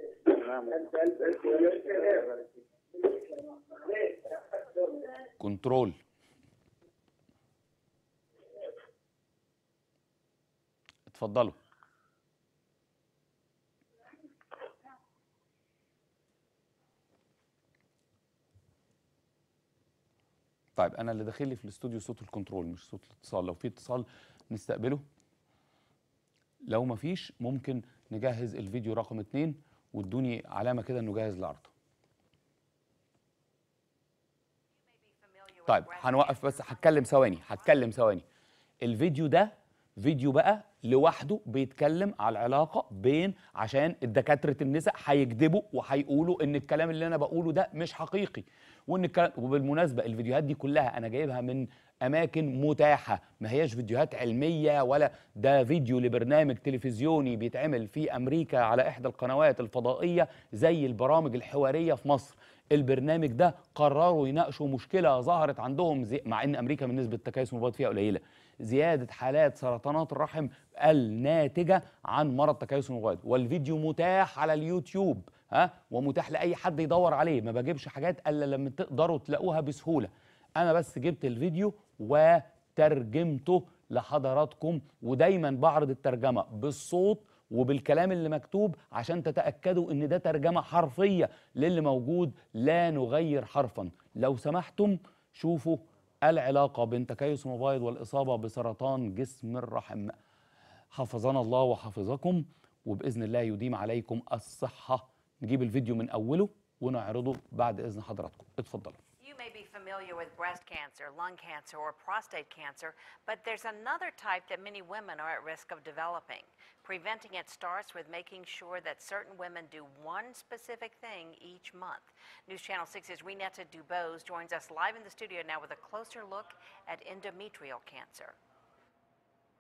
كنترول. اتفضلوا. طيب انا اللي داخل لي في الاستوديو صوت الكنترول مش صوت الاتصال، لو في اتصال نستقبله، لو ما فيش ممكن نجهز الفيديو رقم اتنين وادوني علامه كده انه جاهز للعرض. طيب هنوقف بس، هتكلم ثواني هتكلم ثواني. الفيديو ده فيديو بقى لوحده بيتكلم على العلاقه بين، عشان الدكاتره النساء هيكذبوا وهيقولوا ان الكلام اللي انا بقوله ده مش حقيقي، وان الكلام. وبالمناسبه الفيديوهات دي كلها انا جايبها من اماكن متاحه، ما هياش فيديوهات علميه، ولا ده فيديو لبرنامج تلفزيوني بيتعمل في امريكا على احدى القنوات الفضائيه زي البرامج الحواريه في مصر. البرنامج ده قرروا يناقشوا مشكله ظهرت عندهم، زي مع ان امريكا من نسبه تكيس المبيض فيها قليله، زياده حالات سرطانات الرحم الناتجه عن مرض تكيس المبيض، والفيديو متاح على اليوتيوب، ها، ومتاح لاي حد يدور عليه، ما بجيبش حاجات الا لما تقدروا تلاقوها بسهوله. انا بس جبت الفيديو وترجمته لحضراتكم، ودايما بعرض الترجمه بالصوت وبالكلام اللي مكتوب عشان تتأكدوا ان ده ترجمة حرفية للي موجود، لا نغير حرفا. لو سمحتم شوفوا العلاقة بين تكيس المبيض والإصابة بسرطان جسم الرحم. حفظنا الله وحفظكم، وبإذن الله يديم عليكم الصحة. نجيب الفيديو من أوله ونعرضه بعد إذن حضراتكم. اتفضلوا. You may be familiar with breast cancer, lung cancer, or prostate cancer, but there's another type that many women are at risk of developing. Preventing it starts with making sure that certain women do one specific thing each month. News Channel six's Renetta Dubose joins us live in the studio now with a closer look at endometrial cancer.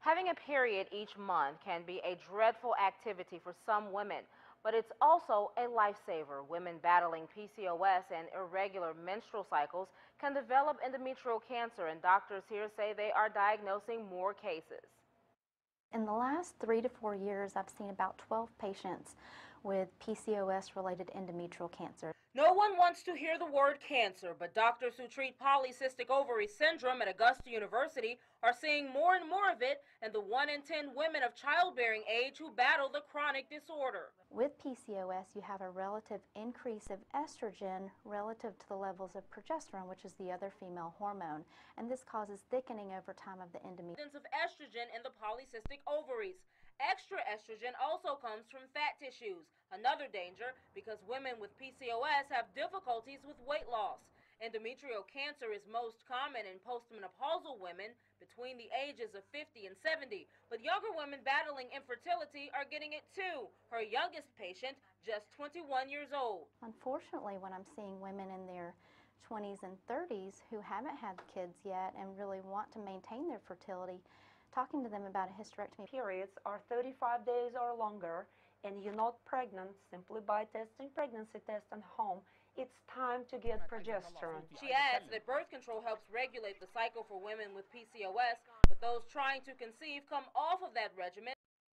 Having a period each month can be a dreadful activity for some women, but it's also a lifesaver. Women battling P C O S and irregular menstrual cycles can develop endometrial cancer, and doctors here say they are diagnosing more cases. In the last three to four years, I've seen about twelve patients with P C O S-related endometrial cancer. No one wants to hear the word cancer, but doctors who treat polycystic ovary syndrome at Augusta University are seeing more and more of it, and the one in ten women of childbearing age who battle the chronic disorder. With P C O S, you have a relative increase of estrogen relative to the levels of progesterone, which is the other female hormone, and this causes thickening over time of the endometrium. Of estrogen in the polycystic ovaries. Extra estrogen also comes from fat tissues, another danger because women with P C O S have difficulties with weight loss. Endometrial cancer is most common in postmenopausal women between the ages of fifty and seventy, but younger women battling infertility are getting it too. Her youngest patient, just twenty-one years old. Unfortunately, when I'm seeing women in their twenties and thirties who haven't had kids yet and really want to maintain their fertility, talking to them about a hysterectomy. Periods are thirty-five days or longer and you're not pregnant simply by testing pregnancy test at home, it's time to get progesterone. She adds that birth control helps regulate the cycle for women with P C O S, but those trying to conceive come off of that regimen.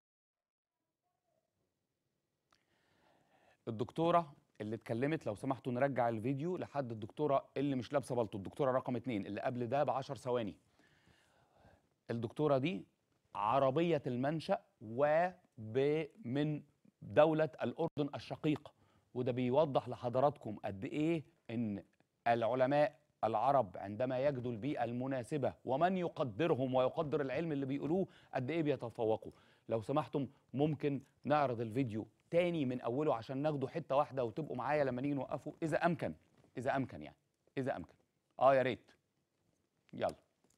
الدكتورة اللي اتكلمت، لو سمحتوا نرجع الفيديو لحد الدكتورة اللي مش لابسة بلطو، الدكتورة رقم اتنين اللي قبل ده بعشر ثواني. الدكتورة دي عربية المنشأ ومن دولة الأردن الشقيق، وده بيوضح لحضراتكم قد إيه إن العلماء العرب عندما يجدوا البيئة المناسبة ومن يقدرهم ويقدر العلم اللي بيقولوه قد إيه بيتفوقوا. لو سمحتم ممكن نعرض الفيديو تاني من أوله عشان ناخده حتة واحدة وتبقوا معايا لما نيجي نوقفه إذا أمكن، إذا أمكن يعني إذا أمكن. آه يا ريت. يلا.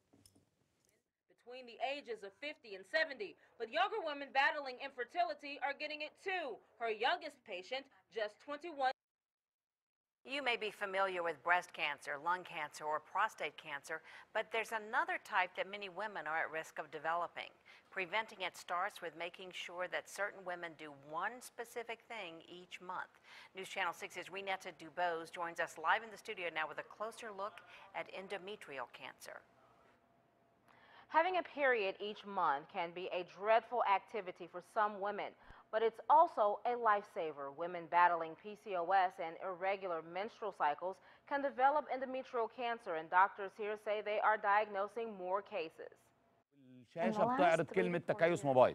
Between the ages of fifty and seventy, but younger women battling infertility are getting it too. Her youngest patient, just twenty-one. You may be familiar with breast cancer, lung cancer, or prostate cancer, but there's another type that many women are at risk of developing. Preventing it starts with making sure that certain women do one specific thing each month. News Channel six's Renetta Dubose joins us live in the studio now with a closer look at endometrial cancer. Having a period each month can be a dreadful activity for some women, but it's also a lifesaver. Women battling P C O S and irregular menstrual cycles can develop endometrial cancer, and doctors here say they are diagnosing more cases. الشاشة بتعرض كلمة تكيس مبايض.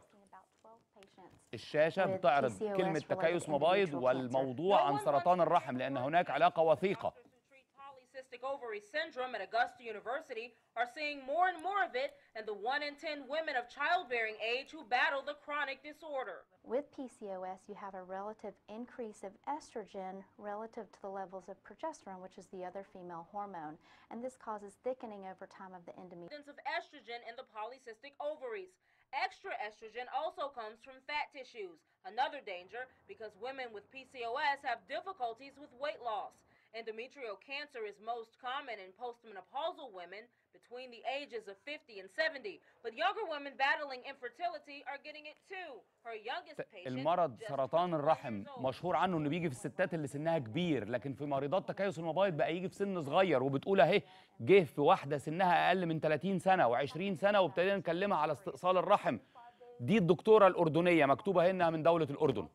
الشاشة بتعرض كلمة تكيس مبايض والموضوع عن سرطان الرحم، لأن هناك علاقة وثيقة. Polycystic ovary syndrome at Augusta University are seeing more and more of it, and the one in ten women of childbearing age who battle the chronic disorder. With P C O S, you have a relative increase of estrogen relative to the levels of progesterone, which is the other female hormone, and this causes thickening over time of the endometrium. Of estrogen in the polycystic ovaries. Extra estrogen also comes from fat tissues, another danger because women with P C O S have difficulties with weight loss. Endometrial cancer is most common in postmenopausal women between the ages of fifty and seventy, but younger women battling infertility are getting it too. Her youngest patient. المرض سرطان الرحم مشهور عنه انه بيجي في الستات اللي سنها كبير، لكن في مريضات تكيس المبايض بقى يجي في سن صغير، وبتقول اهي جه في واحده سنها اقل من ثلاثين سنه وعشرين سنه وابتدينا نكلمها على استئصال الرحم. دي الدكتوره الاردنيه مكتوبه هنا من دوله الاردن.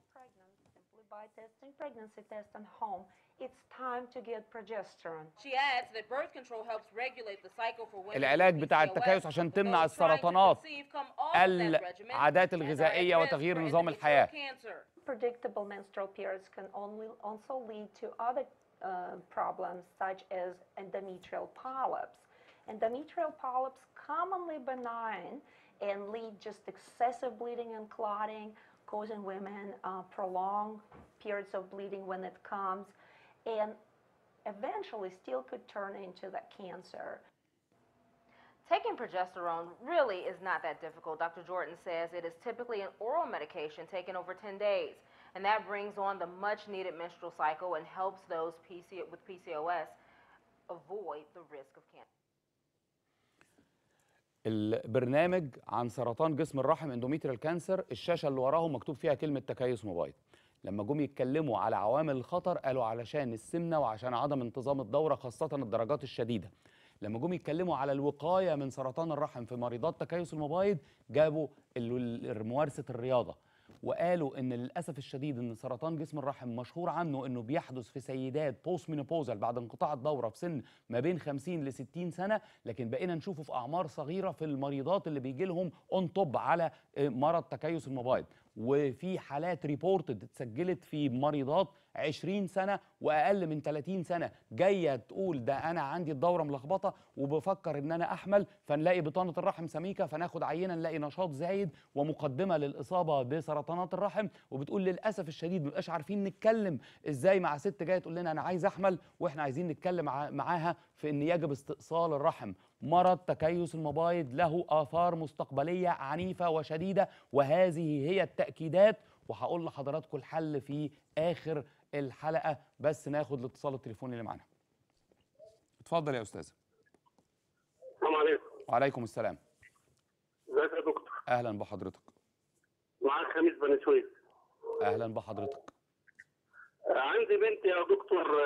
It's time to get progesterone. She adds that birth control helps regulate the cycle for women. العلاج بتاع التكيس عشان تمنع السرطانات، العادات الغذائية وتغيير نظام الحياة. Predictable menstrual periods can only also lead to other uh, problems such as endometrial polyps. Endometrial polyps commonly benign and lead just excessive bleeding and clotting, causing women uh, prolonged periods of bleeding when it comes, and eventually still could turn into that cancer. Taking progesterone really is not that difficult. Doctor Jordan says it is typically an oral medication taken over ten days, and that brings on the much-needed menstrual cycle and helps those P C with P C O S avoid the risk of cancer. البرنامج عن سرطان جسم الرحم اندوميتريال كانسر، الشاشه اللي وراهم مكتوب فيها كلمه تكيس مبيض. لما جم يتكلموا على عوامل الخطر قالوا علشان السمنه وعشان عدم انتظام الدوره خاصه الدرجات الشديده. لما جم يتكلموا على الوقايه من سرطان الرحم في مريضات تكيس المبيض جابوا ممارسه الرياضه، وقالوا ان للاسف الشديد ان سرطان جسم الرحم مشهور عنه انه بيحدث في سيدات بوست مينوبوزال بعد انقطاع الدوره في سن ما بين خمسين ل ستين سنه، لكن بقينا نشوفه في اعمار صغيره في المريضات اللي بيجي لهم اون توب على مرض تكيس المبيض. وفي حالات ريبورتد اتسجلت في مريضات عشرين سنه واقل من ثلاثين سنه جايه تقول ده انا عندي الدوره ملخبطه وبفكر ان انا احمل، فنلاقي بطانه الرحم سميكه فناخد عينه نلاقي نشاط زايد ومقدمه للاصابه بسرطانات الرحم، وبتقول للاسف الشديد مبقاش عارفين نتكلم ازاي مع ست جايه تقول لنا انا عايز احمل واحنا عايزين نتكلم معاها في ان يجب استئصال الرحم. مرض تكيس المبيض له آثار مستقبلية عنيفة وشديدة، وهذه هي التأكيدات، وهقول لحضراتكم الحل في آخر الحلقة، بس ناخد الاتصال التليفوني اللي معانا. اتفضل يا أستاذ. السلام عليكم. وعليكم السلام. ازيك يا دكتور؟ أهلا بحضرتك. معاك خميس بني سويف. أهلا بحضرتك. عندي بنت يا دكتور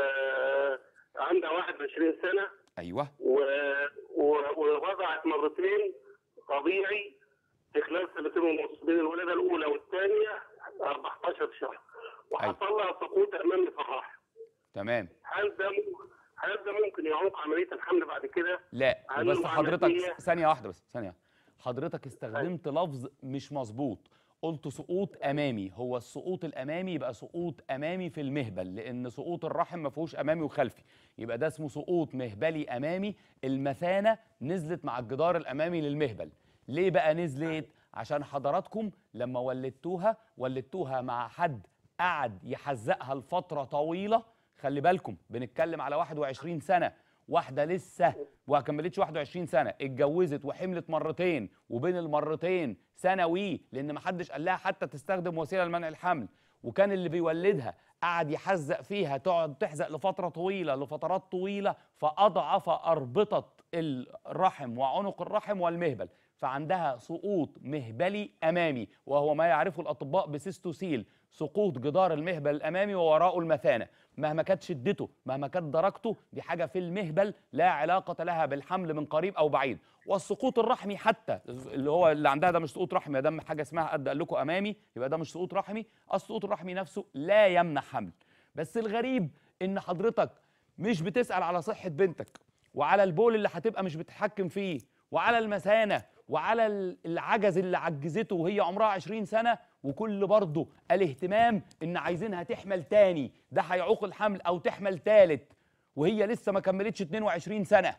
عندها واحد وعشرين سنة. أيوه. و... و... ووضعت مرتين طبيعي في خلال سنتين ونص بين الولادة الأولى والثانية أربعتاشر شهر، وحصل لها سقوط أمامي في الرحم. تمام. هل ده ممكن هل ده ممكن يعوق عملية الحمل بعد كده؟ لا بس حضرتك ثانية واحدة بس ثانية حضرتك استخدمت لفظ مش مظبوط، قلت سقوط امامي. هو السقوط الامامي يبقى سقوط امامي في المهبل، لان سقوط الرحم ما فيهوش امامي وخلفي، يبقى ده اسمه سقوط مهبلي امامي. المثانه نزلت مع الجدار الامامي للمهبل. ليه بقى نزلت؟ عشان حضراتكم لما ولدتوها ولدتوها مع حد قعد يحزقها لفتره طويله. خلي بالكم بنتكلم على واحد وعشرين سنه، واحده لسه وما كملتش واحد وعشرين سنه اتجوزت وحملت مرتين، وبين المرتين ثانوي لان ما حدش قال لها حتى تستخدم وسيله لمنع الحمل، وكان اللي بيولدها قعد يحزق فيها تقعد تحزق لفتره طويله لفترات طويله، فاضعف اربطه الرحم وعنق الرحم والمهبل، فعندها سقوط مهبلي امامي، وهو ما يعرفه الاطباء بسيستوسيل، سقوط جدار المهبل الامامي ووراءه المثانه. مهما كانت شدته مهما كانت درجته دي حاجه في المهبل لا علاقه لها بالحمل من قريب او بعيد. والسقوط الرحمي حتى اللي هو اللي عندها ده مش سقوط رحمي، ده حاجه اسمها قد قال لكم امامي، يبقى ده مش سقوط رحمي. السقوط الرحمي نفسه لا يمنع حمل. بس الغريب ان حضرتك مش بتسال على صحه بنتك، وعلى البول اللي هتبقى مش بتتحكم فيه، وعلى المثانه، وعلى العجز اللي عجزته وهي عمرها عشرين سنه، وكل برضه الاهتمام ان عايزينها تحمل تاني، ده هيعوق الحمل، او تحمل تالت وهي لسه ما كملتش اتنين وعشرين سنه.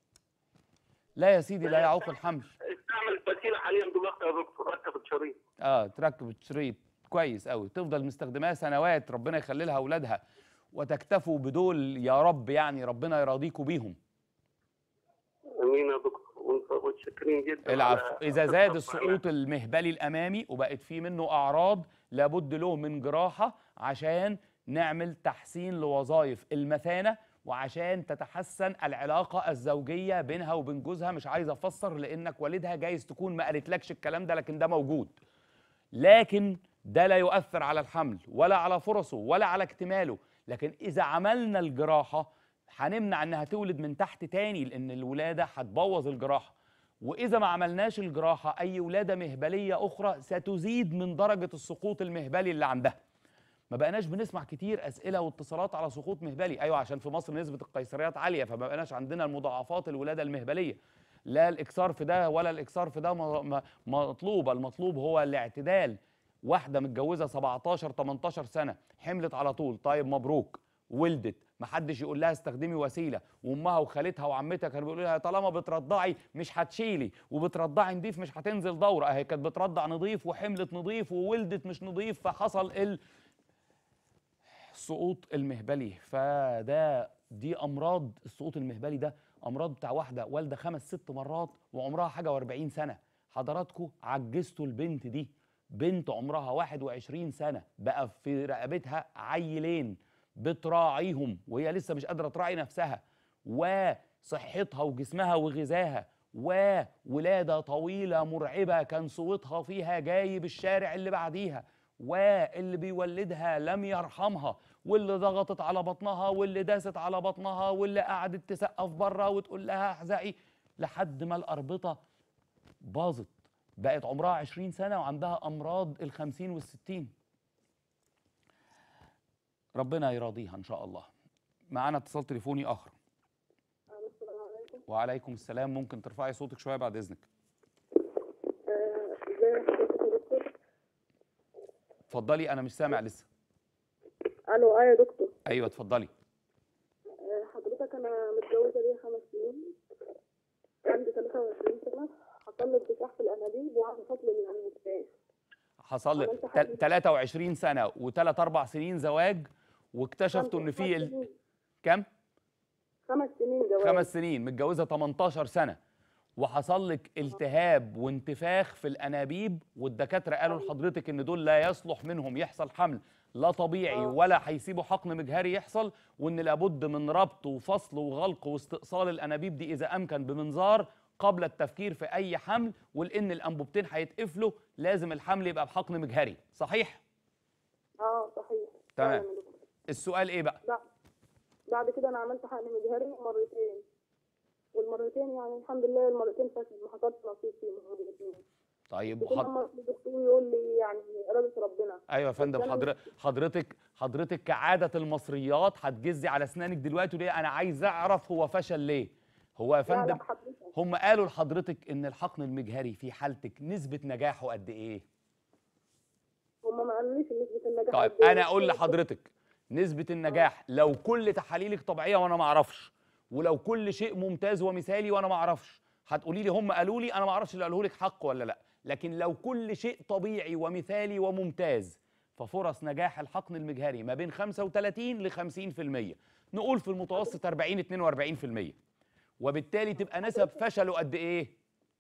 لا يا سيدي لا يعوق الحمل. استعمل وسيله حاليا دلوقتي يا دكتور، ركبت شريط. اه تركب شريط كويس قوي، تفضل مستخدماها سنوات، ربنا يخلي لها اولادها وتكتفوا بدول يا رب، يعني ربنا يراضيكوا بيهم. امين يا دكتور، متشكرين جدا. العفو. اذا زاد السقوط المهبلي الامامي وبقت فيه منه اعراض لابد له من جراحه عشان نعمل تحسين لوظائف المثانه، وعشان تتحسن العلاقه الزوجيه بينها وبين جوزها. مش عايز افسر لانك والدها جايز تكون ما قالتلكش الكلام ده، لكن ده موجود. لكن ده لا يؤثر على الحمل ولا على فرصه ولا على اكتماله. لكن اذا عملنا الجراحه هنمنع انها تولد من تحت تاني، لان الولاده هتبوظ الجراحه. واذا ما عملناش الجراحه اي ولاده مهبليه اخرى ستزيد من درجه السقوط المهبلي اللي عندها. ما بقناش بنسمع كتير اسئله واتصالات على سقوط مهبلي. ايوه عشان في مصر نسبه القيصريات عاليه، فما بقناش عندنا المضاعفات الولاده المهبليه. لا الاكثار في ده ولا الاكثار في ده مطلوب، المطلوب هو الاعتدال. واحده متجوزه سبعتاشر تمنتاشر سنه حملت على طول، طيب مبروك ولدت، محدش يقول لها استخدمي وسيله، وامها وخالتها وعمتها كانوا بيقولوا لها طالما بترضعي مش هتشيلي، وبترضعي نضيف مش هتنزل دوره. اهي كانت بترضع نضيف وحملت نضيف وولدت مش نضيف، فحصل السقوط المهبلي. فده دي امراض السقوط المهبلي، ده امراض بتاع واحده والده خمس ست مرات وعمرها حاجه واربعين سنه. حضراتكم عجزتوا البنت دي، بنت عمرها واحد وعشرين سنه بقى في رقبتها عيلين بتراعيهم وهي لسه مش قادره تراعي نفسها، وصحتها وجسمها وغذاها وولادة طويلة مرعبة كان صوتها فيها جايب الشارع اللي بعديها، واللي بيولدها لم يرحمها، واللي ضغطت على بطنها، واللي داست على بطنها، واللي قعدت تسقف بره وتقول لها احزقي، لحد ما الأربطة باظت، بقت عمرها عشرين سنة وعندها أمراض الخمسين والستين. ربنا يراضيها إن شاء الله. معانا اتصال تليفوني آخر. وعليكم السلام. ممكن ترفعي صوتك شوية بعد إذنك؟ اتفضلي، أنا مش سامع لسه. الو. اه يا دكتور. أيوه اتفضلي. حضرتك أنا متجوزة ليا خمس سنين، عندي ثلاثة وعشرين سنة، حصل لي ارتشاح في الأنابيب وعندي فصل من الانتفاخ. حصل لي ثلاثة وعشرين سنة وثلاث أربع سنين زواج، واكتشفتوا إن في ال... كم؟ خمس سنين جواز. خمس سنين، متجوزة تمنتاشر سنة، وحصل لك التهاب وانتفاخ في الأنابيب، والدكاترة قالوا لحضرتك إن دول لا يصلح منهم يحصل حمل لا طبيعي ولا هيسيبوا حقن مجهري يحصل، وإن لابد من ربط وفصل وغلق واستئصال الأنابيب دي إذا أمكن بمنظار قبل التفكير في أي حمل، ولأن الأنبوبتين هيتقفلوا لازم الحمل يبقى بحقن مجهري، صحيح؟ اه صحيح. تمام. السؤال إيه بقى؟ لا. بعد كده أنا عملت حقن مجهري مرتين، والمرتين يعني الحمد لله المرتين فاشل، ما حصلش نصيب فيهم الاثنين. طيب وكل ما الدكتور يقول لي يعني إرادة ربنا. ايوه يا فندم. حضرتك حضرتك حضرتك كعاده المصريات هتجزي على اسنانك دلوقتي ليه؟ انا عايز اعرف هو فشل ليه؟ هو يا فندم هم قالوا لحضرتك ان الحقن المجهري في حالتك نسبه نجاحه قد ايه؟ هم ما قالوليش نسبه النجاح. طيب قد إيه؟ انا اقول لحضرتك نسبه النجاح لو كل تحاليلك طبيعيه وانا ما اعرفش، ولو كل شيء ممتاز ومثالي وانا ما اعرفش، هتقولي لي هم قالوا لي، انا ما اعرفش اللي قالوه لك حق ولا لا. لكن لو كل شيء طبيعي ومثالي وممتاز، ففرص نجاح الحقن المجهري ما بين خمسة وثلاثين ل خمسين في المية، نقول في المتوسط أربعين اثنين وأربعين في المية، وبالتالي تبقى نسب فشله قد ايه؟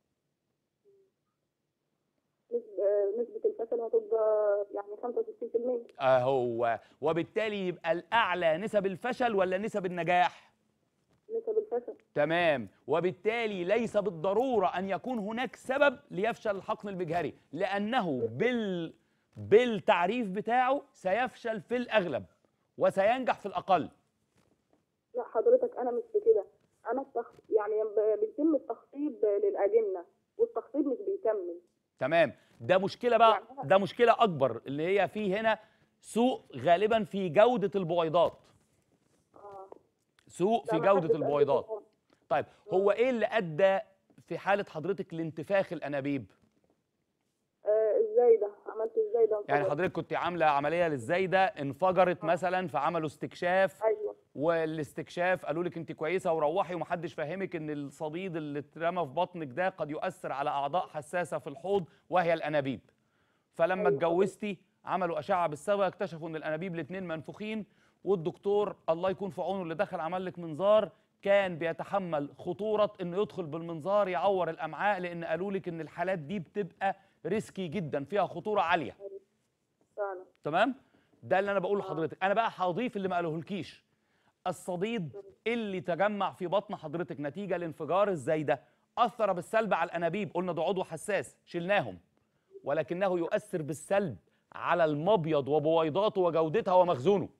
نسبة الفشل هتبقى يعني خمسة وستين في المية. اهو، وبالتالي يبقى الأعلى نسب الفشل ولا نسب النجاح؟ نسب الفشل. تمام. وبالتالي ليس بالضرورة أن يكون هناك سبب ليفشل الحقن المجهري، لأنه بال بالتعريف بتاعه سيفشل في الأغلب وسينجح في الأقل. لا حضرتك أنا مش في كده، أنا التخ... يعني بيتم التخصيب للأجنة والتخصيب مش بيكمل. تمام. ده مشكلة بقى، ده مشكلة أكبر اللي هي فيه هنا سوء غالبا في جودة البويضات. سوء في جودة البويضات. طيب هو ايه اللي ادى في حالة حضرتك لانتفاخ الانابيب؟ آه الزايدة. عملت الزايدة انفجرت. يعني حضرتك كنت عاملة عملية للزايدة انفجرت مثلا، فعملوا استكشاف. ايوه. والاستكشاف قالوا لك انت كويسة وروحي، ومحدش فاهمك ان الصديد اللي اترمى في بطنك ده قد يؤثر على اعضاء حساسة في الحوض وهي الانابيب. فلما أيوة. اتجوزتي عملوا اشعة بالصبغة، اكتشفوا ان الانابيب الاثنين منفوخين، والدكتور الله يكون في عونه اللي دخل عمل لك منظار كان بيتحمل خطورة انه يدخل بالمنظار يعور الامعاء، لان قالوا لك ان الحالات دي بتبقى ريسكي جدا، فيها خطورة عالية. فعلا. تمام؟ ده اللي انا بقوله لحضرتك. انا بقى هضيف اللي ما قالوهولكيش. الصديد اللي تجمع في بطن حضرتك نتيجة لانفجار الزايدة اثر بالسلب على الانابيب، قلنا ده عضو حساس شلناهم، ولكنه يؤثر بالسلب على المبيض وبويضاته وجودتها ومخزونه.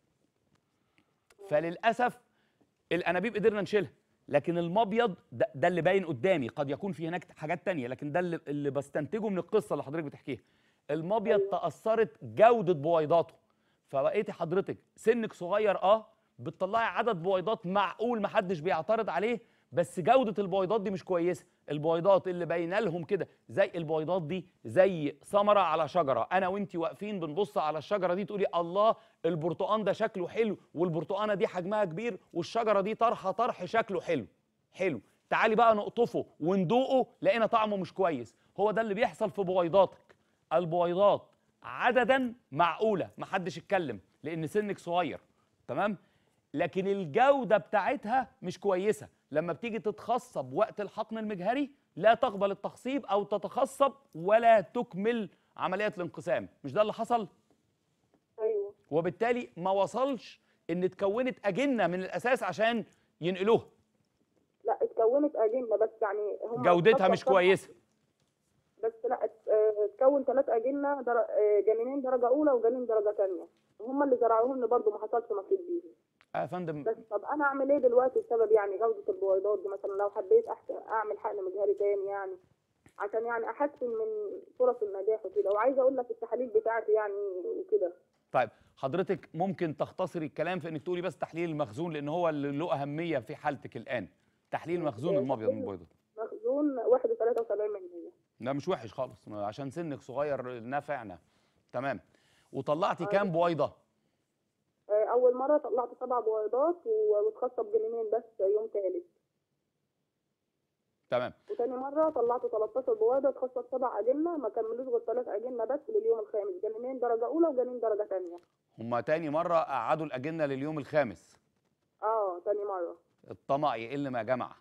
فللأسف الأنابيب قدرنا نشيلها، لكن المبيض ده, ده اللي باين قدامي، قد يكون في هناك حاجات تانية، لكن ده اللي, اللي بستنتجه من القصة اللي حضرتك بتحكيها. المبيض تأثرت جودة بويضاته، فبقيتي حضرتك سنك صغير اه بتطلعي عدد بويضات معقول محدش بيعترض عليه، بس جودة البويضات دي مش كويسة. البويضات اللي باينه لهم كده زي البويضات دي زي ثمرة على شجرة، أنا وأنتي واقفين بنبص على الشجرة دي تقولي الله البرتقان ده شكله حلو، والبرتقانة دي حجمها كبير، والشجرة دي طرحة طرح شكله حلو حلو، تعالي بقى نقطفه وندوقه لقينا طعمه مش كويس. هو ده اللي بيحصل في بويضاتك. البويضات عددا معقولة محدش يتكلم لأن سنك صغير، تمام؟ لكن الجودة بتاعتها مش كويسة. لما بتيجي تتخصب وقت الحقن المجهري لا تقبل التخصيب أو تتخصب ولا تكمل عملية الانقسام. مش ده اللي حصل؟ أيوه. وبالتالي ما وصلش إن اتكونت أجنة من الأساس عشان ينقلوها. لا اتكونت كونت اجنه بس يعني هم جودتها مش كويسه. بس لا ات- اه، اتكون ثلاث اجنه در... اه، جنينين درجه اولى وجنين درجه ثانيه، هم اللي زرعوهم لي برضه ما حصلش نصيب بيهم. يا فندم بس طب انا اعمل ايه دلوقتي بسبب يعني جوده البويضات دي؟ مثلا لو حبيت أحسن اعمل حقن مجهري تاني يعني عشان يعني احسن من فرص النجاح وكده، وعايزه اقول لك التحاليل بتاعتي يعني وكده. طيب حضرتك ممكن تختصري الكلام في انك تقولي بس تحليل المخزون، لان هو اللي له اهميه في حالتك الان. تحليل مخزون المبيض من البويضات. مخزون واحد فاصلة ثلاثة وسبعين بالمية. ده مش وحش خالص عشان سنك صغير نافعنا. تمام. وطلعتي كام بويضه؟ آه، اول مره طلعت سبع بويضات واتخصب جنينين بس يوم ثالث. تمام. وتاني مره طلعت ثلاثتاشر بويضه اتخصب سبع اجنه ما كملوش غير ثلاث اجنه بس لليوم الخامس، جنينين درجه اولى وجنين درجه ثانيه. هما تاني مره قعدوا الاجنه لليوم الخامس. اه تاني مره. الطمع يقل ما جمع.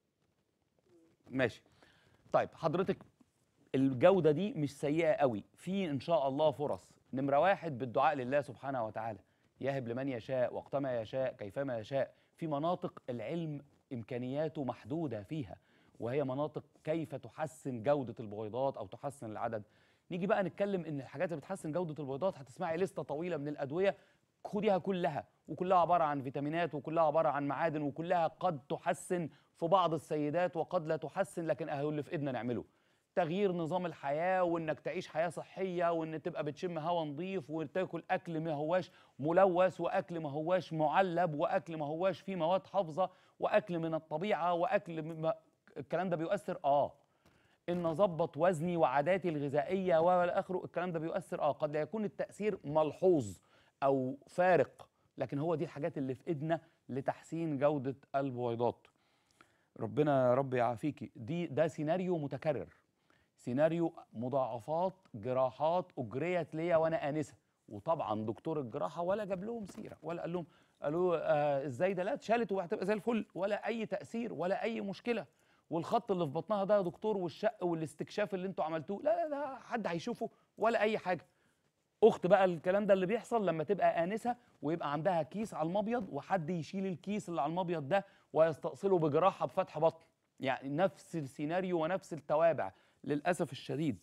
ماشي. طيب حضرتك الجوده دي مش سيئه قوي، في ان شاء الله فرص. نمره واحد بالدعاء لله سبحانه وتعالى، يهب لمن يشاء وقتما يشاء كيفما يشاء. في مناطق العلم امكانياته محدوده فيها، وهي مناطق كيف تحسن جوده البويضات او تحسن العدد. نيجي بقى نتكلم ان الحاجات اللي بتحسن جوده البويضات، هتسمعي لسته طويله من الادويه، خديها كلها، وكلها عباره عن فيتامينات، وكلها عباره عن معادن، وكلها قد تحسن في بعض السيدات وقد لا تحسن، لكن اهو اللي في ايدنا نعمله. تغيير نظام الحياه، وانك تعيش حياه صحيه، وان تبقى بتشم هواء نظيف، وتاكل اكل ما هواش ملوث، واكل ما هواش معلب، واكل ما هواش فيه مواد حافظه، واكل من الطبيعه، واكل ما الكلام ده بيؤثر. اه ان اظبط وزني وعاداتي الغذائيه والى اخره، الكلام ده بيؤثر. اه قد لا يكون التاثير ملحوظ او فارق، لكن هو دي الحاجات اللي في ايدنا لتحسين جوده البويضات. ربنا يا رب يعافيكي. دي ده سيناريو متكرر، سيناريو مضاعفات جراحات اجريت ليا وانا انسه، وطبعا دكتور الجراحه ولا جاب لهم سيره ولا قال لهم قالوا آه ازاي ده، لا اتشالت وهتبقى زي الفل، ولا اي تاثير ولا اي مشكله. والخط اللي في بطنها ده يا دكتور والشق والاستكشاف اللي انتوا عملتوه، لا لا ده حد هيشوفه ولا اي حاجه. اخت بقى الكلام ده اللي بيحصل لما تبقى انسه ويبقى عندها كيس على المبيض، وحد يشيل الكيس اللي على المبيض ده ويستأصله بجراحه بفتح بطن، يعني نفس السيناريو ونفس التوابع للاسف الشديد.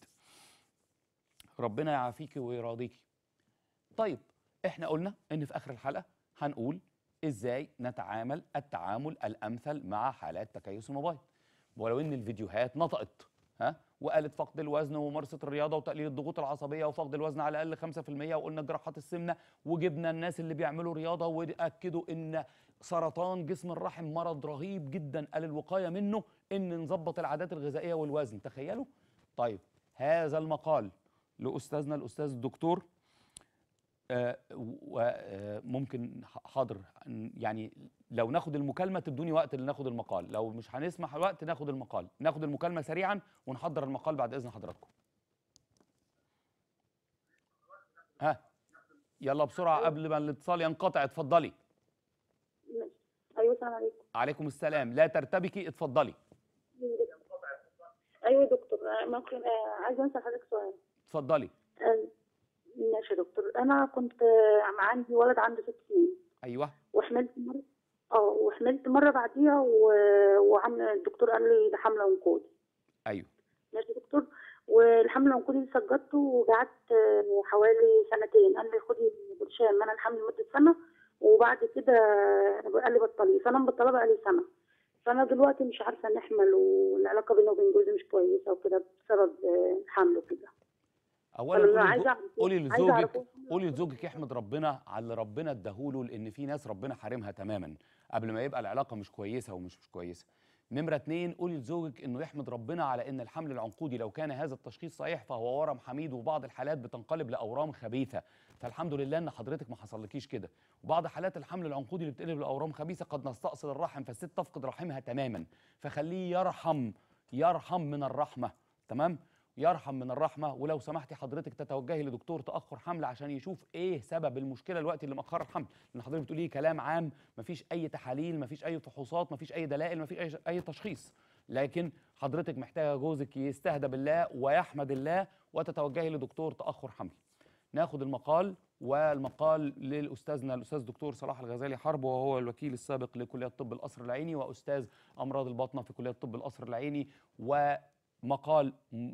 ربنا يعافيكي ويراضيكي. طيب احنا قلنا ان في اخر الحلقه هنقول ازاي نتعامل التعامل الامثل مع حالات تكيس المبيض، ولو ان الفيديوهات نطقت ها وقالت فقد الوزن وممارسه الرياضه وتقليل الضغوط العصبيه وفقد الوزن على الاقل خمسة في المية، وقلنا جراحات السمنه، وجبنا الناس اللي بيعملوا رياضه واكدوا ان سرطان جسم الرحم مرض رهيب جدا، قال الوقايه منه ان نظبط العادات الغذائيه والوزن. تخيلوا. طيب هذا المقال لاستاذنا الاستاذ الدكتور آه وممكن حاضر يعني لو ناخد المكالمه تدوني وقت اللي ناخد المقال، لو مش هنسمح الوقت ناخد المقال، ناخد المكالمه سريعا ونحضر المقال بعد اذن حضراتكم. ها يلا بسرعه قبل ما الاتصال ينقطع. اتفضلي. ايوه السلام عليكم. عليكم السلام. لا ترتبكي، اتفضلي. ايوه يا دكتور ممكن عايزه اسال حضرتك سؤال؟ اتفضلي. ماشي يا دكتور. انا كنت عندي ولد عنده ست سنين. ايوه. وحملت مره اه وحملت مره بعديها و... وعم الدكتور قال لي ده حمل عنقودي. ايوه. ماشي يا دكتور. والحمل العنقودي دي سجلته وقعدت حوالي سنتين، قال لي خدي برشام منع الحمل لمده سنه وبعد كده قال لي بطلي، فانا مبطله بقى لي سنه. فانا دلوقتي مش عارفه نحمل، والعلاقه بيني وبين جوزي مش كويسه وكده بسبب الحمل وكده. اولا قولي لزوجك قولي لزوجك يحمد ربنا على اللي ربنا اداهوله، لان في ناس ربنا حارمها تماما قبل ما يبقى العلاقه مش كويسه ومش مش كويسه. نمره اتنين قولي لزوجك انه يحمد ربنا على ان الحمل العنقودي لو كان هذا التشخيص صحيح فهو ورم حميد، وبعض الحالات بتنقلب لاورام خبيثه، فالحمد لله ان حضرتك ما حصلكيش كده. وبعض حالات الحمل العنقودي اللي بتقلب لاورام خبيثه قد نستأصل الرحم فالست تفقد رحمها تماما، فخليه يرحم يرحم من الرحمه. تمام؟ يرحم من الرحمه. ولو سمحتي حضرتك تتوجهي لدكتور تاخر حمل عشان يشوف ايه سبب المشكله الوقت اللي مأخر الحمل، لان حضرتك بتقولي كلام عام مفيش اي تحاليل مفيش اي فحوصات مفيش اي دلائل مفيش اي اي تشخيص، لكن حضرتك محتاجه جوزك يستهدى بالله ويحمد الله وتتوجهي لدكتور تاخر حمل. ناخد المقال والمقال للاستاذنا الاستاذ دكتور صلاح الغزالي حرب، وهو الوكيل السابق لكليه طب القصر العيني واستاذ امراض الباطنه في كليه طب القصر العيني، ومقال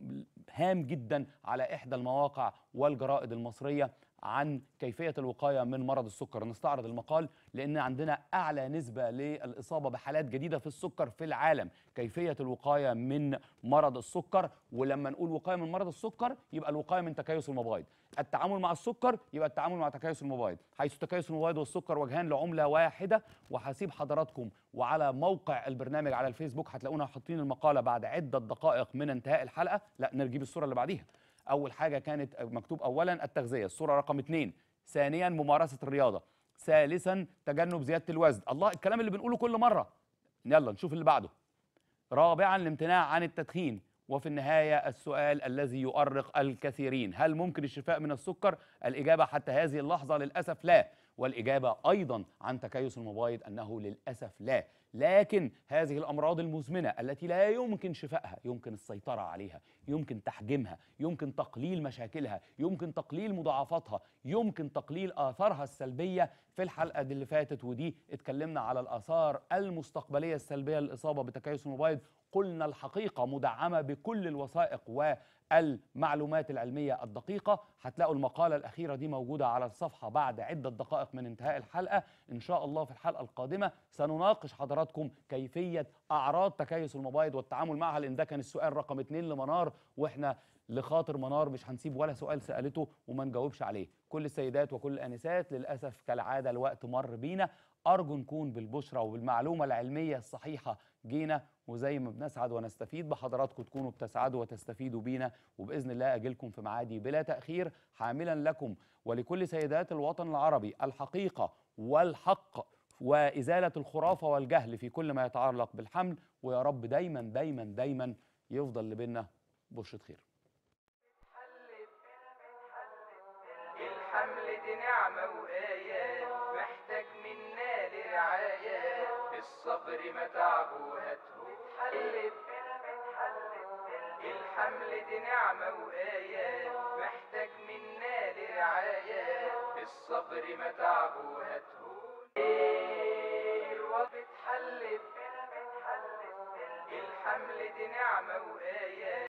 هام جدا على احدى المواقع والجرائد المصريه عن كيفيه الوقايه من مرض السكر. نستعرض المقال لان عندنا اعلى نسبه للاصابه بحالات جديده في السكر في العالم. كيفيه الوقايه من مرض السكر، ولما نقول وقايه من مرض السكر يبقى الوقايه من تكيس المبايض. التعامل مع السكر يبقى التعامل مع تكيس المبايض، حيث تكيس المبايض والسكر وجهان لعمله واحده. وهسيب حضراتكم وعلى موقع البرنامج على الفيسبوك هتلاقونا حاطين المقاله بعد عده دقائق من انتهاء الحلقه. لا نجيب الصوره اللي بعديها. اول حاجه كانت مكتوب اولا التغذيه، الصوره رقم اثنين. ثانيا ممارسه الرياضه. ثالثا تجنب زياده الوزن. الله، الكلام اللي بنقوله كل مره. يلا نشوف اللي بعده. رابعا الامتناع عن التدخين. وفي النهايه السؤال الذي يؤرق الكثيرين: هل ممكن الشفاء من السكر؟ الاجابه حتى هذه اللحظه للاسف لا. والاجابه ايضا عن تكيس المبايض انه للاسف لا. لكن هذه الامراض المزمنه التي لا يمكن شفائها، يمكن السيطره عليها، يمكن تحجيمها، يمكن تقليل مشاكلها، يمكن تقليل مضاعفاتها، يمكن تقليل اثارها السلبيه. في الحلقه دي اللي فاتت ودي اتكلمنا على الاثار المستقبليه السلبيه للاصابه بتكيس المبايض. قلنا الحقيقه مدعمه بكل الوثائق والمعلومات العلميه الدقيقه. هتلاقوا المقاله الاخيره دي موجوده على الصفحه بعد عده دقائق من انتهاء الحلقه. ان شاء الله في الحلقه القادمه سنناقش حضراتكم كيفيه اعراض تكيس المبايض والتعامل معها، لان ده كان السؤال رقم اثنين لمنار، واحنا لخاطر منار مش هنسيب ولا سؤال سالته وما نجاوبش عليه. كل السيدات وكل الانسات، للاسف كالعاده الوقت مر بينا. ارجو نكون بالبشرى وبالمعلومه العلميه الصحيحه جينا، وزي ما بنسعد ونستفيد بحضراتكم تكونوا بتسعدوا وتستفيدوا بينا. وباذن الله اجيلكم في معادي بلا تاخير، حاملا لكم ولكل سيدات الوطن العربي الحقيقه والحق، وازاله الخرافه والجهل في كل ما يتعلق بالحمل. ويا رب دايما دايما دايما يفضل لبينا بشرة خير. الحمل دي نعمة وآية، محتاج منا لرعاية، الصبر متعبه وهاته اتحلب. الحمل دي نعمة وآية، محتاج منا لرعاية، الصبر متعبه وهاته وبتحلب. الحمل دي نعمة وآية.